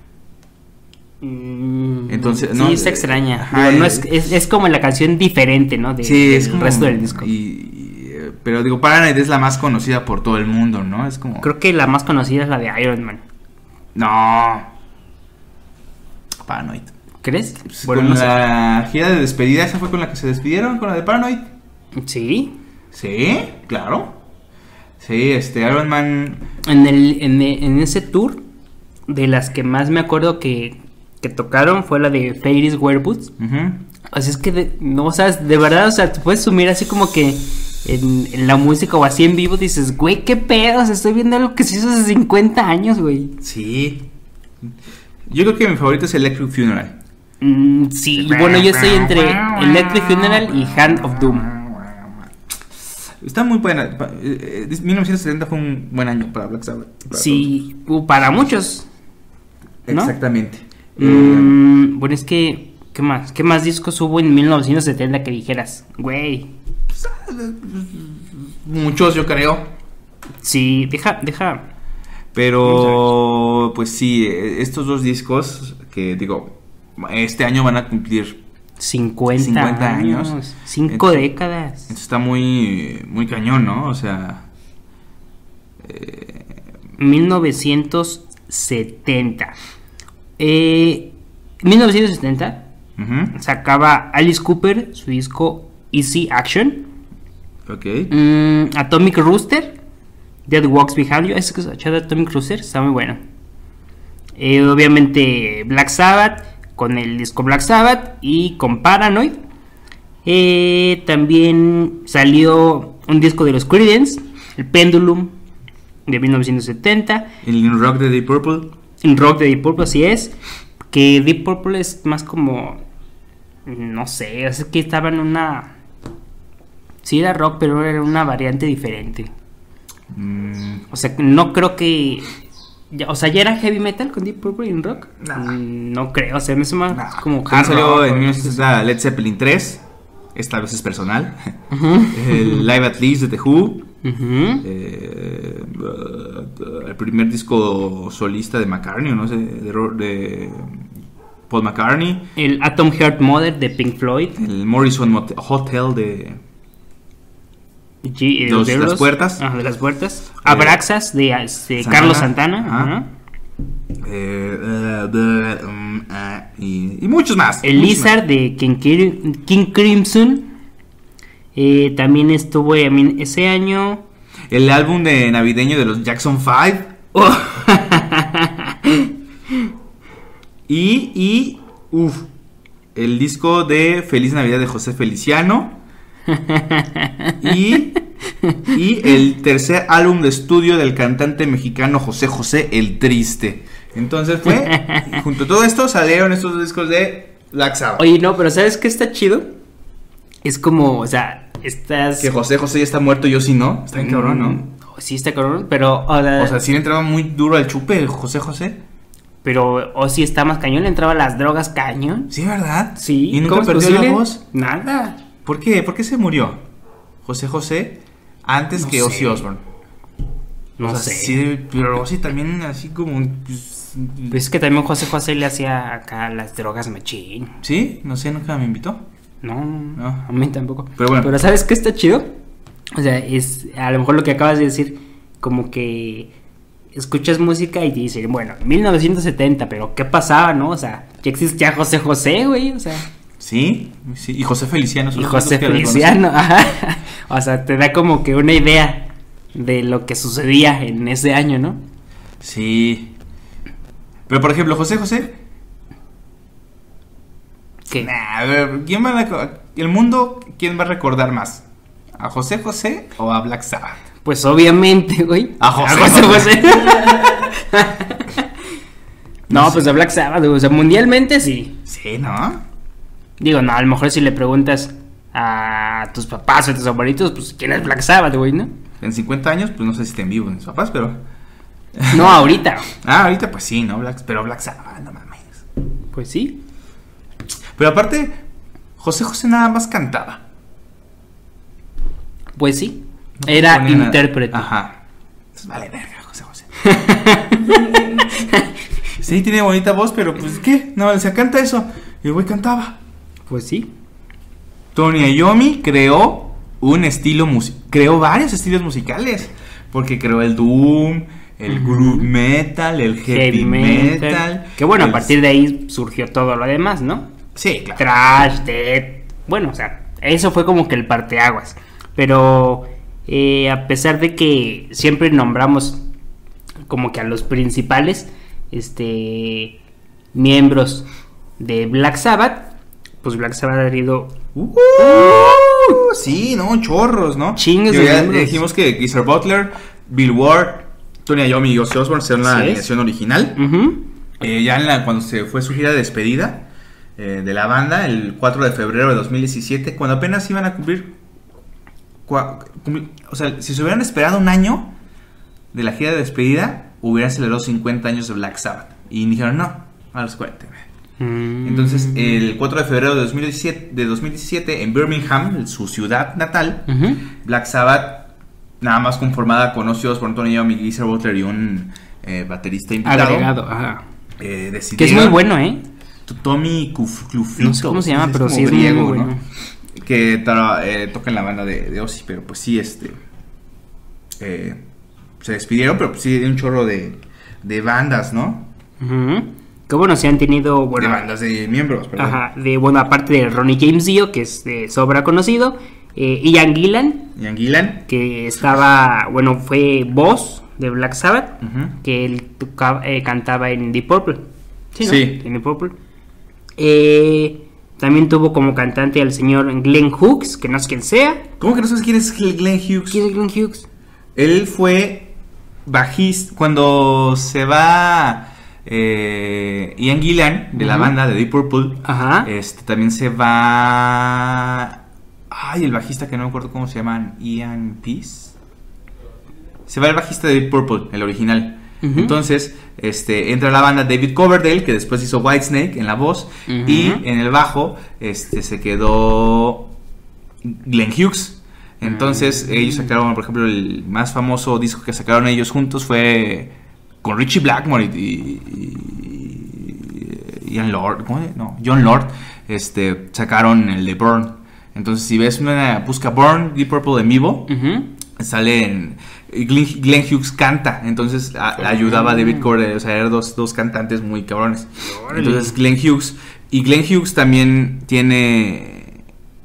Mm, Entonces, sí, no, está eh, extraña. ajá, Digo, no eh, es, es, es como la canción diferente, ¿no? De, Sí, del es como. resto del disco. Y, y, eh, pero digo, Paranoid es la más conocida por todo el mundo, ¿no? Es como. Creo que la más conocida es la de Iron Man. No. Paranoid. ¿Crees? Pues, Bueno, con no sé. la gira de despedida, esa fue con la que se despidieron, con la de Paranoid. Sí. Sí, claro. Sí, este Iron Man. En, el, en, e- en ese tour, de las que más me acuerdo que, que tocaron fue la de Fairies Wear Boots. Ujú. O sea, es que, de, no, o sea, de verdad, o sea, te puedes sumir así como que en, en la música o así en vivo dices, güey, qué pedo, o sea, estoy viendo algo que se hizo hace cincuenta años, güey. Sí. Yo creo que mi favorito es Electric Funeral. Mm, sí, bueno, yo estoy entre Electric Funeral y Hand of Doom. Está muy buena. Pa- eh, eh, mil novecientos setenta fue un buen año para Black Sabbath. para Sí, uh, para muchos. todos. ¿no? Exactamente. Eh, Mm, bueno, es que, ¿qué más? ¿Qué más discos hubo en mil novecientos setenta que dijeras? Güey, muchos, yo creo. sí, deja, deja. Pero, pues sí, eh, estos dos discos que digo, este año van a cumplir. cincuenta, cincuenta años, años. cinco Entonces- décadas. Esto está muy, muy cañón, ¿no? O sea, mil novecientos setenta. Eh, mil novecientos setenta ujú, sacaba Alice Cooper su disco Easy Action. ok. Mm, Atomic Rooster, Dead Walks Behind You. ¿Has escuchado Atomic Rooster? Está muy bueno. Eh, obviamente Black Sabbath, con el disco Black Sabbath y con Paranoid. Eh, también salió un disco de los Creedence, el Pendulum, de mil novecientos setenta. El rock de Deep Purple. El rock de Deep Purple, así es. Que Deep Purple es más como... No sé, es que estaba en una... Sí era rock, pero era una variante diferente. Mm. O sea, no creo que... Ya, o sea, ¿ya era heavy metal con Deep Purple en rock? Nah. Mm, no creo, o sea, me suena Nah. como También hard salió rock, en o- mil novecientos sesenta Led Zeppelin tres. Esta vez es personal. Ujú. El Live at Least de The Who. Ujú. Eh, uh, el primer disco solista de McCartney, no sé, de, Ro- de Paul McCartney. El Atom Heart Mother de Pink Floyd. El Morrison Mot- Hotel de... G- eh, Los- de las los- puertas. Ajá, de las puertas. Abraxas de, este, Santana. Carlos Santana. Ajá. Ajá. eh, uh, the, um, uh, y, y muchos más. El muchos Lizard de King, Crim- King Crimson. Eh, también estuvo eh, min- ese año. más. El álbum de navideño de los Jackson five. Oh. Y, y, uff, el disco de Feliz Navidad de José Feliciano. Y, y el tercer álbum de estudio del cantante mexicano José José el Triste. Entonces fue, junto a todo esto salieron estos dos discos de Black Sabbath. Oye, no, pero ¿sabes qué está chido? Es como, o sea, estás... Que José José ya está muerto, yo sí no. Está bien cabrón, ¿no? Mm, Sí, está cabrón, pero... O sea, O sea, sí le entraba muy duro al chupe José José. pero o si está más cañón, le entraba las drogas cañón. Sí, ¿verdad? Sí. ¿Y nunca ¿cómo es perdió posible? la voz? Nada. ¿Por qué? ¿Por qué se murió José José antes No que sé. Ozzy Osbourne? No O sea, sé. Sí, pero Ozzy también así como... Pues, Pues es que también José José le hacía acá las drogas machín. sí, no sé, nunca me invitó. No, No. a mí tampoco. Pero bueno. ¿sabes qué está chido? O sea, es a lo mejor lo que acabas de decir, como que escuchas música y te dicen, bueno, mil novecientos setenta, pero ¿qué pasaba, no? O sea, ya existía José José, güey, o sea, Sí, sí, y José Feliciano. son y los José únicos que le Feliciano, ajá. O sea, te da como que una idea de lo que sucedía en ese año, ¿no? conocen. Sí. Pero por ejemplo, José José. Que Nah, a ver, ¿quién va a... El mundo, ¿quién va a recordar más? ¿A José José o a Black Sabbath? pues obviamente, güey. A José José. José. No, No sé. pues a Black Sabbath, o sea, mundialmente sí. Sí, ¿no? Digo, no, a lo mejor si le preguntas a tus papás o a tus abuelitos, pues ¿quién es Black Sabbath, güey, no? En cincuenta años, pues no sé si estén vivos mis papás, pero... No, ahorita. Ah, ahorita pues sí, ¿no? Black... Pero Black Sabbath, no mames. Pues sí. Pero aparte, José José nada más cantaba. Pues sí. No te Era ponía nada. intérprete. Ajá. Entonces, vale, verga, José José. Sí, tiene bonita voz, pero pues, ¿qué? No, se canta eso. Y el güey cantaba. Pues sí. Tony Iommi creó un estilo musical. Creó varios estilos musicales. Porque creó el Doom, el Ujú. Groove Metal, el Heavy, metal. Que bueno, el- a partir de ahí surgió todo lo demás, ¿no? Sí, claro. Trash, death. Bueno, o sea, eso fue como que el parteaguas. Pero eh, a pesar de que siempre nombramos como que a los principales este miembros de Black Sabbath, pues Black Sabbath ha tenido Uh, sí, no, chorros, ¿no? Chingues Digo, de ya miembros. dijimos que Geezer Butler, Bill Ward, Tony Iommi y Ozzy Osbourne son la Así es. alineación original. Ujú. Eh, ya en la, cuando se fue su gira de despedida eh, de la banda, el cuatro de febrero de dos mil diecisiete, cuando apenas iban a cumplir, cua- cumplir- o sea, si se hubieran esperado un año de la gira de despedida, hubieran celebrado cincuenta años de Black Sabbath. Y dijeron, no, a los cuarenta. Mm. Entonces, el cuatro de febrero de dos mil diecisiete, de dos mil diecisiete en Birmingham, su ciudad natal, Ujú. Black Sabbath, nada más conformada con Ozzy Osbourne, Tony Iommi, Geezer Butler y un eh, baterista invitado, Agregado, ajá. eh, Que es decidieron- muy bueno, ¿eh? Tommy Cuf- Clufito, No sé cómo se llama, es pero como sí es muy griego, bueno. ¿no? Que tra- eh, toca en la banda de, de Ozzy, pero pues sí, este eh, se despidieron, pero pues sí de un chorro de, de bandas, ¿no? Ujú. Que bueno, se han tenido, bueno, de bandas de miembros, perdón. ajá, de, bueno, aparte de Ronnie James Dio, que es de sobra conocido, eh, Ian Gillan, Ian Gillan. que estaba, bueno, fue voz de Black Sabbath, Ujú. que él toca- eh, cantaba en Deep Purple. Sí. ¿no? En Deep Purple. Eh, También tuvo como cantante al señor Glenn Hughes, que no sé quién sea. ¿Cómo que no sabes quién es Glenn Hughes? ¿Quién es Glenn Hughes? Él fue bajista cuando se va eh, Ian Gillan de uh-huh. la banda de Deep Purple. Ajá. Este también se va. Ay, el bajista que no me acuerdo cómo se llama, Ian Peace. Se va el bajista de Deep Purple, el original. Uh-huh. Entonces, este, entra a la banda David Coverdale, que después hizo Whitesnake en la voz, uh-huh. y en el bajo, este, se quedó Glenn Hughes. Entonces, uh-huh. ellos sacaron, por ejemplo, el más famoso disco que sacaron ellos juntos fue con Richie Blackmore y, y, y Ian Lord, ¿cómo es? No, John Lord, este, sacaron el de Burn. Entonces, si ves una busca Burn, Deep Purple en vivo, uh-huh. sale en Glenn, Glenn Hughes canta, entonces a, uh-huh. ayudaba a David Coverdale, o sea, eran dos, dos cantantes muy cabrones. Uh-huh. Entonces Glenn Hughes, y Glenn Hughes también tiene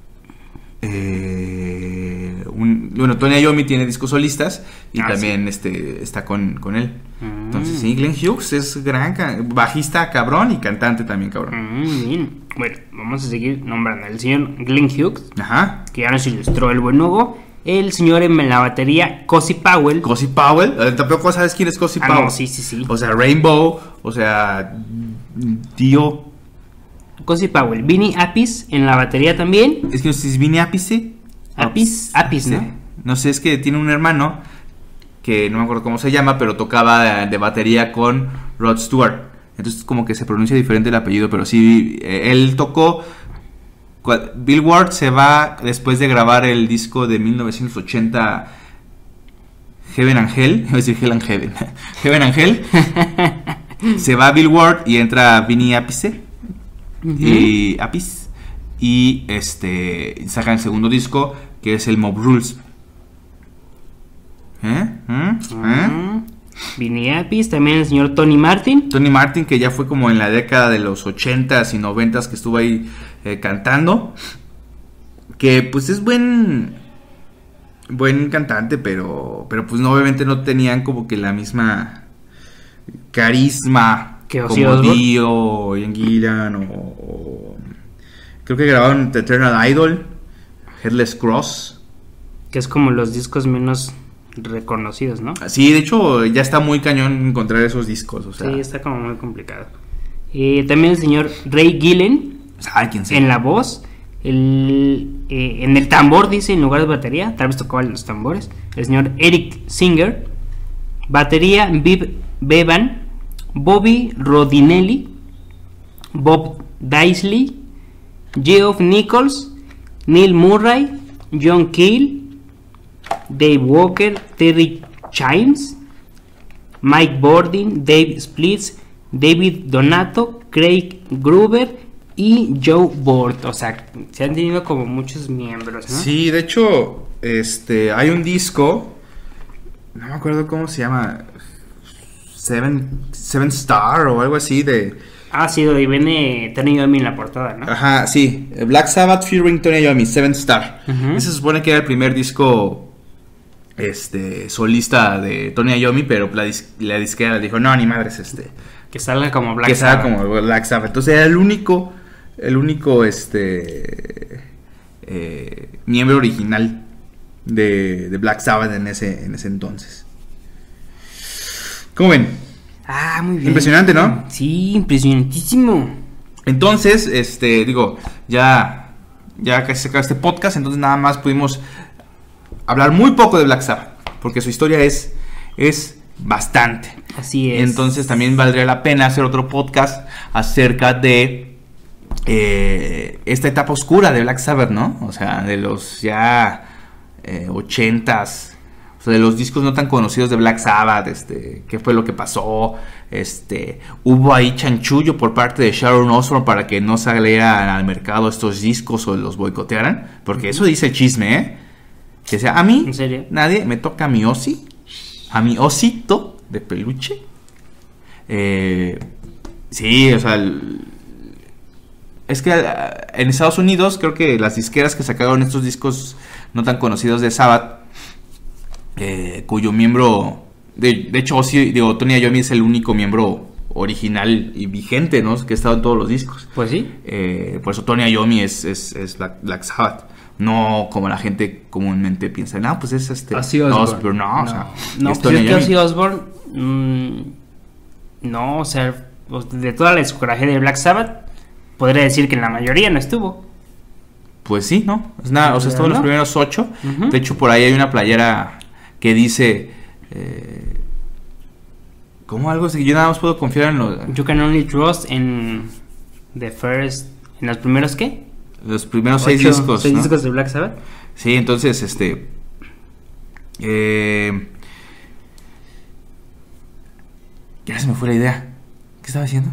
eh, un, bueno, Tony Iommi tiene discos solistas y ah, también sí. este está con, con él. Uh-huh. Entonces sí, Glenn Hughes es gran bajista cabrón y cantante también cabrón. Uh-huh. Bien. Bueno, vamos a seguir nombrando al señor Glenn Hughes, ajá. que ya nos ilustró el buen Hugo. El señor en la batería, Cozy Powell. Cozy Powell, tampoco sabes quién es Cozy ah, Powell. No, sí, sí, sí. O sea, Rainbow, o sea, Dio. Cozy Powell, Vinny Appice en la batería también. Es que no sé si es Vinny Appice. Appice, Appice, ¿no? No sé, es que tiene un hermano que no me acuerdo cómo se llama, pero tocaba de, de batería con Rod Stewart. Entonces como que se pronuncia diferente el apellido, pero sí, eh, él tocó. Bill Ward se va después de grabar el disco de mil novecientos ochenta Heaven and Hell, iba a decir Hell and Heaven, Heaven and Hell. Se va Bill Ward y entra Vinny Appice, uh-huh. y Appice, y este sacan el segundo disco que es el Mob Rules. ¿Eh? ¿Eh? Uh-huh. Vinny Appice, también el señor Tony Martin. Tony Martin, que ya fue como en la década de los ochentas y noventas que estuvo ahí eh, cantando. Que pues es buen buen cantante, pero pero pues no, obviamente no tenían como que la misma carisma que como Dio o Ian Gillan o, o creo que grabaron The Eternal Idol, Headless Cross, que es como los discos menos reconocidos, ¿no? Sí, de hecho ya está muy cañón encontrar esos discos, o sea. Sí, está como muy complicado. Eh, también el señor Ray Gillen, ¿sabe quién sea? En la voz, el, eh, en el tambor dice en lugar de batería, tal vez tocaba los tambores. El señor Eric Singer, batería Viv Bevan, Bobby Rodinelli, Bob Daisley, Geoff Nichols, Neil Murray, John Keel, Dave Walker, Terry Chimes, Mike Bordin, Dave Splits, David Donato, Craig Gruber y Joe Bord. O sea, se han tenido como muchos miembros, ¿no? Sí, de hecho, este, hay un disco, no me acuerdo cómo se llama, Seven, Seven Star o algo así de... Ah, sí, donde viene Tony Iommi en la portada, ¿no? Ajá, sí, Black Sabbath featuring Tony Iommi, Seven Star. Uh-huh. Ese se supone que era el primer disco este solista de Tony Iommi, pero la, dis- la disquera le dijo, no, ni madres, este que salga como Black que Sabbath. salga como Black Sabbath. Entonces era el único el único este eh, miembro original de, de Black Sabbath en ese en ese entonces. ¿Cómo ven? Ah, muy bien. Impresionante, ¿no? Sí, impresionantísimo. Entonces, este, digo, ya ya casi se acaba este podcast, entonces nada más pudimos hablar muy poco de Black Sabbath, porque su historia es, es bastante. Así es. Entonces también valdría la pena hacer otro podcast acerca de eh, esta etapa oscura de Black Sabbath, ¿no? O sea, de los ya eh, ochentas, o sea, de los discos no tan conocidos de Black Sabbath, este, qué fue lo que pasó, este, hubo ahí chanchullo por parte de Sharon Osbourne para que no salieran al mercado estos discos o los boicotearan, porque eso dice el chisme, ¿eh? Que sea, a mí, ¿en serio? Nadie me toca a mi Ozzy, a mi osito de peluche. Eh, sí, o sea, el, es que en Estados Unidos creo que las disqueras que sacaron estos discos no tan conocidos de Sabbath, eh, cuyo miembro, de, de hecho Ozzy, digo, Tony Iommi es el único miembro original y vigente, ¿no? Que ha estado en todos los discos. Pues sí. Eh, por eso Tony Iommi es, es, es Black, Black Sabbath. No como la gente comúnmente piensa, no, pues es este Ozzy Osbourne. Osbourne, no, No, o sea, no, es pues Tony es que Iommi. Ozzy Osbourne, mm, no, o sea, de toda la discografía de Black Sabbath, podría decir que en la mayoría no estuvo. Pues sí, ¿no? Es nada, o sea, estuvo en los ¿No? primeros ocho. Ujú. De hecho, por ahí hay una playera que dice, eh, ¿cómo algo así? Yo nada más puedo confiar en los, You can only trust en the first, en los primeros ¿qué? los primeros seis Ocho- discos, seis ¿no? discos de Black Sabbath. Sí, entonces, este, eh, ya se me fue la idea. ¿Qué estaba diciendo?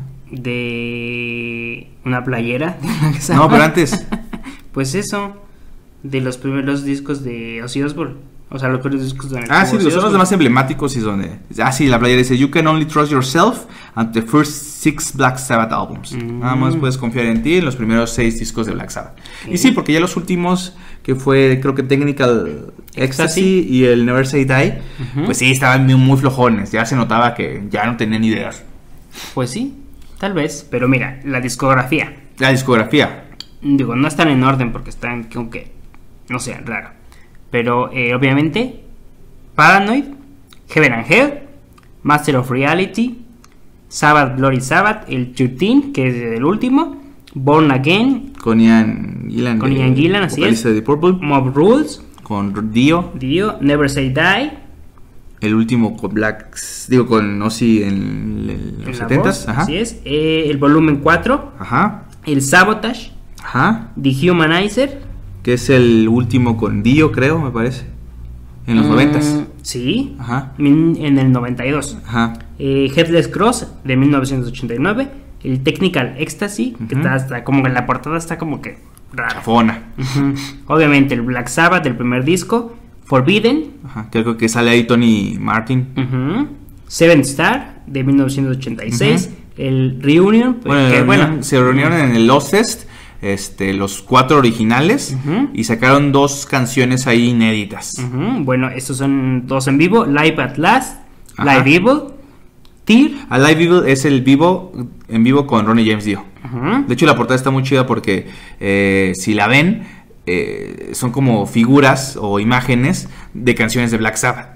De una playera de Black Sabbath. No, pero antes. Pues eso, de los primeros discos de Ozzy Osbourne. O sea, los primeros discos de Ah, sí, Ozzy los son los Osbourne. más emblemáticos y donde... Ah, sí, la playera dice, You can only trust yourself and the first six Black Sabbath albums. Mm. Nada más puedes confiar en ti en los primeros seis discos de Black Sabbath. Sí. Y sí, porque ya los últimos, que fue creo que Technical Ecstasy, Ecstasy. y el Never Say Die, Ujú. pues sí, estaban muy, muy flojones. Ya se notaba que ya no tenían ideas. Pues sí, tal vez. Pero mira, la discografía. La discografía. Digo, no están en orden porque están como que, no sé, raro. Pero eh, obviamente, Paranoid, Heaven and Hell, Master of Reality, Sabbath Bloody Sabbath, el trece, que es el último, Born Again, Con Ian Gillan. Con de- Ian Gillan, así vocalista es. de Deep Purple. Mob Rules, Con Dio. Dio, Never Say Die, El último con Black... Digo, con Ozzy en, el- en los la setentas. voz, Ajá. así es, eh, el volumen cuatro, Ajá. el Sabotage, Ajá. The Humanizer, Que es el último con Dio, creo, me parece. En los mm, noventas. Sí, Ajá. min- en el noventa y dos. Ajá. Eh, Headless Cross de mil novecientos ochenta y nueve, el Technical Ecstasy, que Ujú. está hasta como que en la portada está como que raro. Chafona. Ujú. Obviamente el Black Sabbath del primer disco, Forbidden, Ajá. Creo que sale ahí Tony Martin. ujú, Seven Star de mil novecientos ochenta y seis, el Reunion, pues, Bueno, que, reunión- bueno, se reunieron en el Lost Fest, este, los cuatro originales, Ujú. y sacaron dos canciones ahí inéditas. ujú, bueno, estos son dos en vivo, Live at Last, Ajá. Live Evil, Tear, A Live Evil es el vivo en vivo con Ronnie James Dio. ujú, De hecho, la portada está muy chida porque eh, si la ven, eh, son como figuras o imágenes de canciones de Black Sabbath.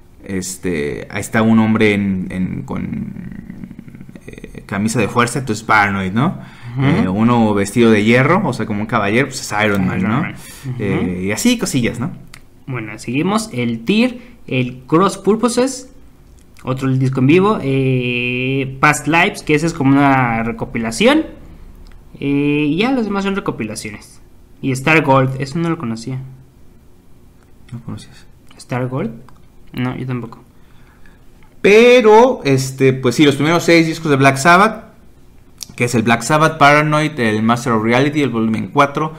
Este, ahí está un hombre en, en- con eh, camisa de fuerza, entonces Paranoid, ¿no? Ujú. Eh, uno vestido de hierro, o sea, como un caballero, pues es Iron Man, Iron ¿no? Man. Ujú. Eh, y así cosillas, ¿no? Bueno, seguimos. El Tear, el Cross Purposes, otro disco en vivo. eh, Past Lives, que esa es como una recopilación. eh, y ya los demás son recopilaciones. Y Star Gold, eso no lo conocía. No conoces. ¿Star Gold? No, yo tampoco. Pero, este, pues sí, los primeros seis discos de Black Sabbath, que es el Black Sabbath, Paranoid, el Master of Reality, el volumen cuatro,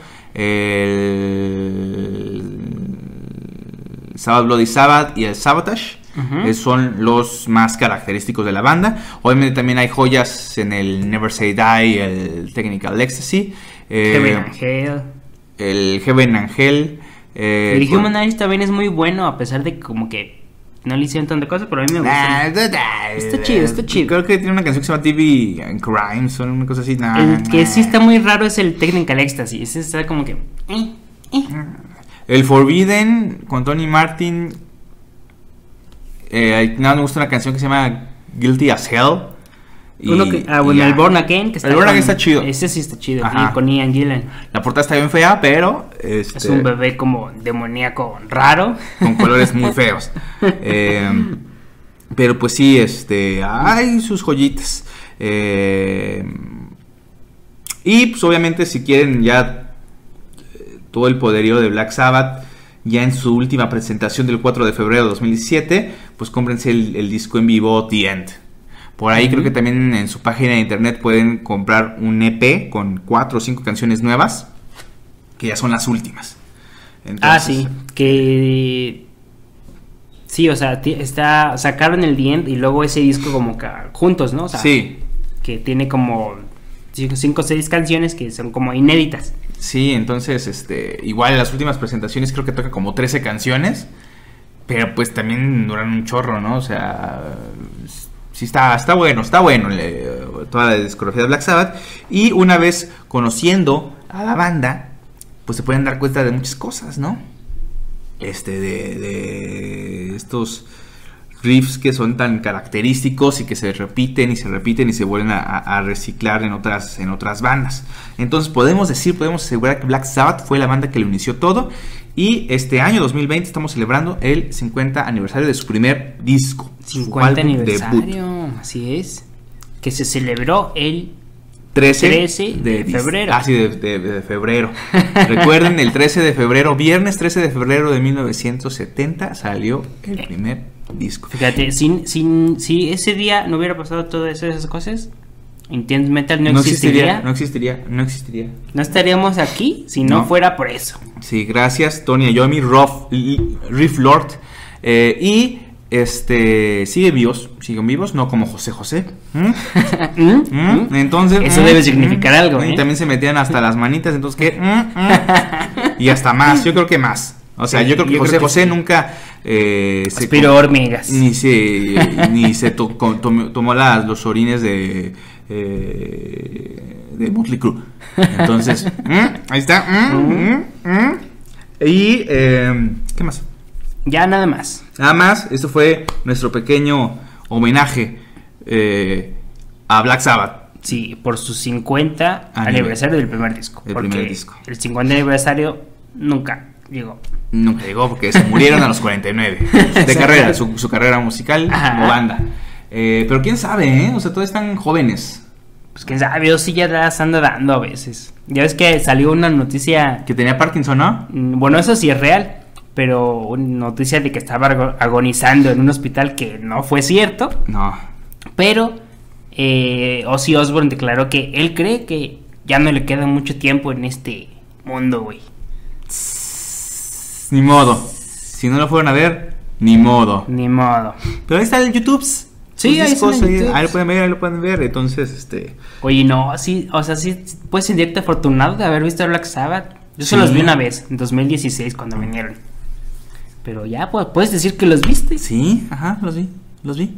el Sabbath Bloody Sabbath y el Sabotage, Ujú. eh, son los más característicos de la banda. Obviamente también hay joyas en el Never Say Die, el Technical Ecstasy, eh, Heaven and Hell. el Heaven and Hell. eh, el con- Humanize también es muy bueno, a pesar de que como que no le hicieron tanta cosa, pero a mí me Nah, gusta. nah, Está chido, está chido. Creo que tiene una canción que se llama T V and Crimes o una cosa así. Nah, El que nah. sí está muy raro es el Technical Ecstasy. Ese está como que... eh, eh. El Forbidden con Tony Martin. Eh, nada, me gusta una canción que se llama Guilty as Hell. Y- Uno que, ah, bueno, y ya. el Born Again, que está El Born con- Again está chido. Ese sí está chido, Ajá. y con Ian Gillan. La portada está bien fea, pero este, Es un bebé como demoníaco raro. con colores muy feos. Eh, pero pues sí, este, hay sus joyitas. Eh, y pues obviamente si quieren ya eh, todo el poderío de Black Sabbath, ya en su última presentación del cuatro de febrero de dos mil diecisiete, pues cómprense el, el disco en vivo The End. Por ahí Ujú. creo que también en su página de internet pueden comprar un E P con cuatro o cinco canciones nuevas, que ya son las últimas. Ah, Entonces, sí, que... Sí, o sea, ti- está sacaron el The End y luego ese disco como que juntos, ¿no? O sea, Sí, que tiene como cinco o seis canciones que son como inéditas. sí, entonces, este, igual en las últimas presentaciones creo que toca como trece canciones, pero pues también duran un chorro, ¿no? O sea, sí está, está bueno, está bueno eh, toda la discografía de Black Sabbath. Y una vez conociendo a la banda, pues se pueden dar cuenta de muchas cosas, ¿no? Este, de, de estos riffs que son tan característicos y que se repiten y se repiten y se vuelven a, a reciclar en otras, en otras bandas. Entonces podemos decir, podemos asegurar que Black Sabbath fue la banda que lo inició todo. Y este año dos mil veinte estamos celebrando el cincuenta aniversario de su primer disco. cincuenta aniversario, así es. Que se celebró el trece, trece de de febrero. Ah, sí, de, de, de febrero. Recuerden, el trece de febrero, viernes trece de febrero de mil novecientos setenta salió el primer disco. Fíjate, sin, sin, si ese día no hubiera pasado todas esas cosas, Intense Metal no, No existiría, existiría, no existiría, no existiría. no estaríamos aquí si no, No. fuera por eso. Sí, gracias Tony Iommi, Rof, Riff Lord. Eh, y este siguen vivos, siguen vivos, no como José José. ¿Mm? ¿Mm? ¿Mm? ¿Mm? Entonces, Eso ¿mm? debe significar ¿Mm? algo, Y ¿eh? también se metían hasta las manitas, entonces ¿qué? ¿Mm? ¿Mm? Y hasta más, yo creo que más. O sea, Sí, yo creo que yo José creo que José sí. nunca eh, se Aspiró com- hormigas. ni se ni se to- com- tomó, tomó las, los orines de eh, de Motley Crue. Entonces, ¿mm? Ahí está. ¿Mm? ¿Mm? ¿Mm? Y eh, ¿qué más? Ya nada más. Nada más, esto fue nuestro pequeño homenaje eh, a Black Sabbath. Sí, por su cincuenta Anive- aniversario del primer disco. del porque primer disco. el cincuenta aniversario nunca llegó. Nunca llegó porque se murieron a los cuarenta y nueve de carrera, su, su carrera musical Ajá. como banda. Eh, pero quién sabe, ¿eh? O sea, todos están jóvenes. Pues quién sabe, yo sí ya las ando dando a veces. Ya ves que salió una noticia, Que tenía Parkinson, ¿no? mm, bueno, eso sí es real, pero una noticia de que estaba ago- agonizando en un hospital que no fue cierto, No. pero eh, Ozzy Osbourne declaró que él cree que ya no le queda mucho tiempo en este mundo, güey. Ni modo. Si no lo fueron a ver, ni modo. Ni modo. Pero ahí está el YouTube. Sí, ahí está en ahí, YouTube. ahí lo pueden ver, ahí lo pueden ver. Entonces, este. Oye, no, sí, o sea, sí puedes sentirte afortunado de haber visto a Black Sabbath. Yo solo Sí. los vi una vez, en dos mil dieciséis, cuando vinieron. Pero ya, pues, puedes decir que los viste. Sí, ajá, los vi, los vi.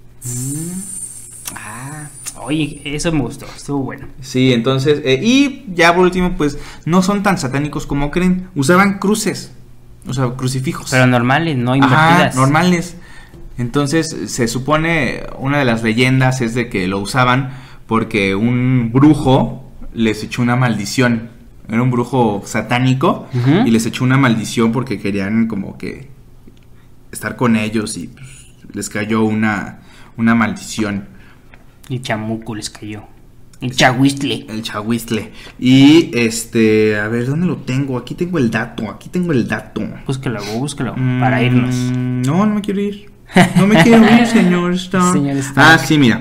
Ah, oye, eso me gustó, estuvo bueno. Sí, entonces, eh, y ya por último, pues, no son tan satánicos como creen. Usaban cruces, o sea, crucifijos. Pero normales, no Ajá, invertidas. normales. Entonces, se supone, una de las leyendas es de que lo usaban porque un brujo les echó una maldición. Era un brujo satánico. Ujú. Y les echó una maldición porque querían como que estar con ellos y pues, les cayó una, una maldición. Y chamuco les cayó. El chahuistle. El chahuistle. Y este, a ver, ¿dónde lo tengo? Aquí tengo el dato, aquí tengo el dato. Búscalo, búscalo, Mm, para irnos. No, no me quiero ir. No me quiero ir, señor Stone. Señor Stone. Ah, sí, mira.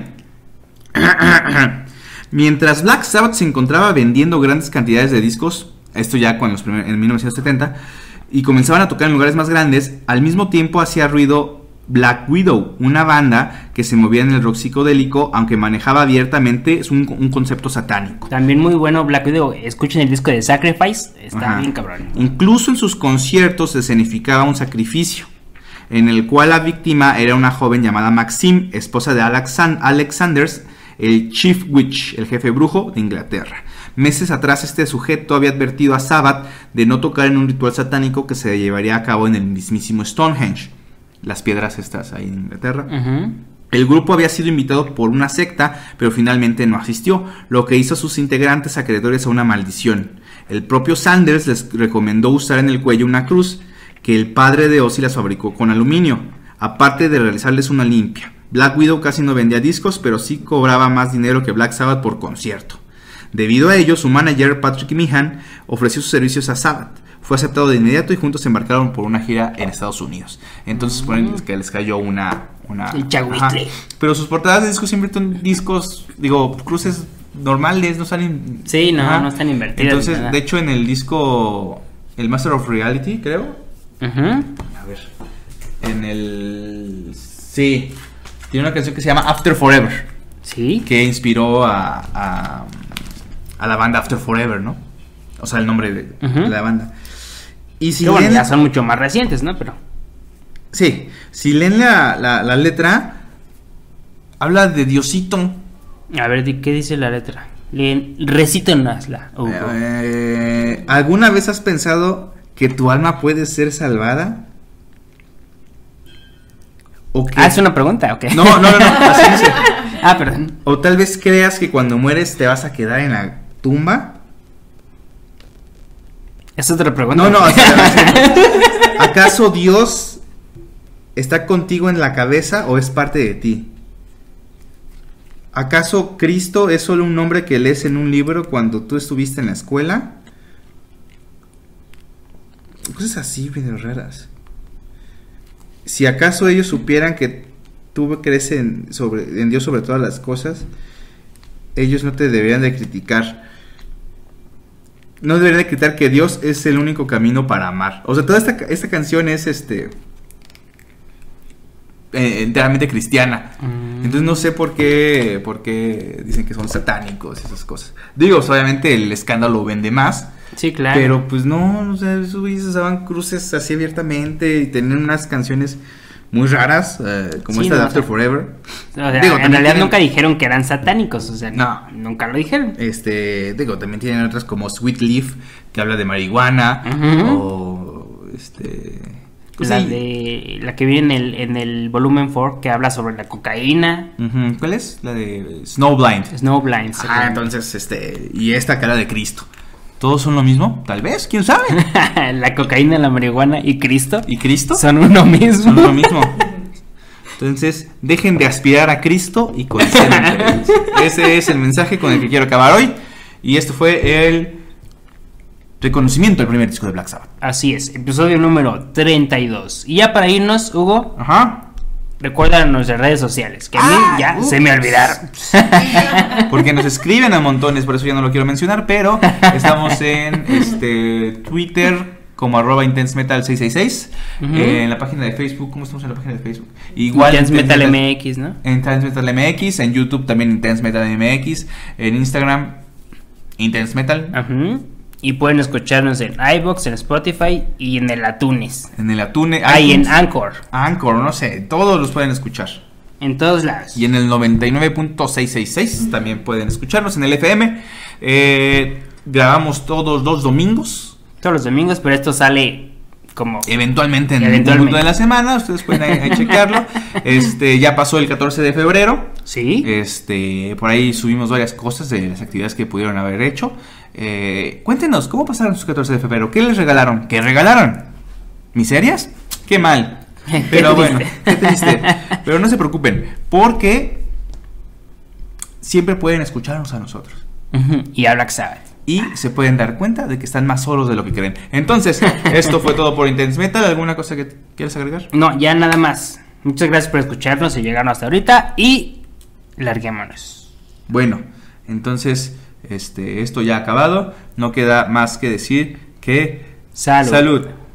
Mientras Black Sabbath se encontraba vendiendo grandes cantidades de discos, esto ya con los primer- en mil novecientos setenta, y comenzaban a tocar en lugares más grandes, al mismo tiempo hacía ruido Black Widow, una banda que se movía en el rock psicodélico, aunque manejaba abiertamente un, un concepto satánico. También muy bueno Black Widow. Escuchen el disco de Sacrifice, está Ajá. bien cabrón. Incluso en sus conciertos se escenificaba un sacrificio, en el cual la víctima era una joven llamada Maxim, esposa de Alexan- Alexanders, el Chief Witch, el jefe brujo de Inglaterra. Meses atrás este sujeto había advertido a Sabbath de no tocar en un ritual satánico que se llevaría a cabo en el mismísimo Stonehenge, las piedras estas ahí en Inglaterra. Ujú. El grupo había sido invitado por una secta, pero finalmente no asistió, lo que hizo a sus integrantes acreedores a una maldición. El propio Sanders les recomendó usar en el cuello una cruz, que el padre de Ozzy las fabricó con aluminio, aparte de realizarles una limpia. Black Widow casi no vendía discos, pero sí cobraba más dinero que Black Sabbath por concierto. Debido a ello, su manager, Patrick Meehan, ofreció sus servicios a Sabbath. Fue aceptado de inmediato y juntos se embarcaron por una gira en Estados Unidos. Entonces, suponen que les cayó una... una El chahuistle. Ajá. Pero sus portadas de discos siempre son discos, digo, cruces normales, no están... in- Sí, no, Ajá. no están invertidas ni Entonces, nada. de hecho, en el disco, el Master of Reality, creo. Ujú. A ver. En el... Sí. Tiene una canción que se llama After Forever, Sí. que inspiró a, a, a la banda After Forever, ¿no? O sea, el nombre de, Ujú. de la banda. Y si Que bueno, leen, ya son mucho más recientes, ¿no? Pero sí, si leen la, la, la letra, habla de Diosito. A ver, ¿qué dice la letra? Recítanosla. Uh, eh, ¿Alguna vez has pensado que tu alma puede ser salvada? ¿O que... Ah, ¿es una pregunta? Okay. No, no, no, no, así dice. Ah, perdón. O tal vez creas que cuando mueres te vas a quedar en la tumba. ¿Es otra pregunta? No, no, o sea, ¿acaso Dios está contigo en la cabeza o es parte de ti? ¿Acaso Cristo es solo un nombre que lees en un libro cuando tú estuviste en la escuela? Cosas así, bien raras. Si acaso ellos supieran que tú crees en, sobre, en Dios sobre todas las cosas, ellos no te deberían de criticar. No deberían de criticar que Dios es el único camino para amar. O sea, toda esta, esta canción es este eh, enteramente cristiana. Mm. Entonces no sé por qué, por qué dicen que son satánicos y esas cosas. Digo, obviamente el escándalo vende más. Sí, claro. Pero pues no, o sea, esos güeyes usaban cruces así abiertamente y tenían unas canciones muy raras, uh, como sí, esta no, de After o sea, Forever. O sea, digo, en realidad tienen... nunca dijeron que eran satánicos, o sea, no, nunca lo dijeron. Este, digo, también tienen otras como Sweet Leaf, que habla de marihuana, uh-huh. o este... Pues la sí. de la que viene en el, en el volumen cuatro, que habla sobre la cocaína. Uh-huh. ¿Cuál es? La de Snowblind. Snowblind. Ah, entonces, este, y esta cara de Cristo. ¿Todos son lo mismo? Tal vez, quién sabe. La cocaína, la marihuana y Cristo. ¿Y Cristo? Son uno mismo. Son uno mismo. Entonces, dejen de aspirar a Cristo y consideren. Ese es el mensaje con el que quiero acabar hoy. Y esto fue el reconocimiento del primer disco de Black Sabbath. Así es, episodio número treinta y dos. Y ya para irnos, Hugo. Ajá. Recuerdan nuestras redes sociales, que a mí ah, ya ups. se me olvidaron. Porque nos escriben a montones, por eso ya no lo quiero mencionar, pero estamos en este Twitter como arroba Intense Metal seiscientos sesenta y seis, uh-huh. eh, en la página de Facebook. ¿Cómo estamos en la página de Facebook? Igual Intense Metal M X, ¿no? En Intense Metal M X, en YouTube también Intense Metal M X, en Instagram Intense Metal. Ajá. Uh-huh. Y pueden escucharnos en iVoox, en Spotify y en el iTunes. En el iTunes. Ahí en Anchor. Anchor, no sé, todos los pueden escuchar. En todos lados. Y en el noventa y nueve punto seiscientos sesenta y seis también pueden escucharnos en el F M. Eh, grabamos todos los domingos. Todos los domingos, pero esto sale como... Eventualmente en algún punto de la semana, ustedes pueden ahí, ahí checarlo. Este, ya pasó el catorce de febrero. Sí. Este, por ahí subimos varias cosas de las actividades que pudieron haber hecho. Eh, cuéntenos, ¿cómo pasaron sus catorce de febrero? ¿Qué les regalaron? ¿Qué regalaron? ¿Miserias? ¡Qué mal! Pero bueno, qué triste. Pero no se preocupen, porque siempre pueden escucharnos a nosotros. Uh-huh. Y a Black Sabbath. Y se pueden dar cuenta de que están más solos de lo que creen. Entonces, esto fue todo por Intense Metal. ¿Alguna cosa que quieras agregar? No, ya nada más. Muchas gracias por escucharnos y llegarnos hasta ahorita. Y larguémonos. Bueno, entonces... Este, esto ya ha acabado, no queda más que decir que salud. salud.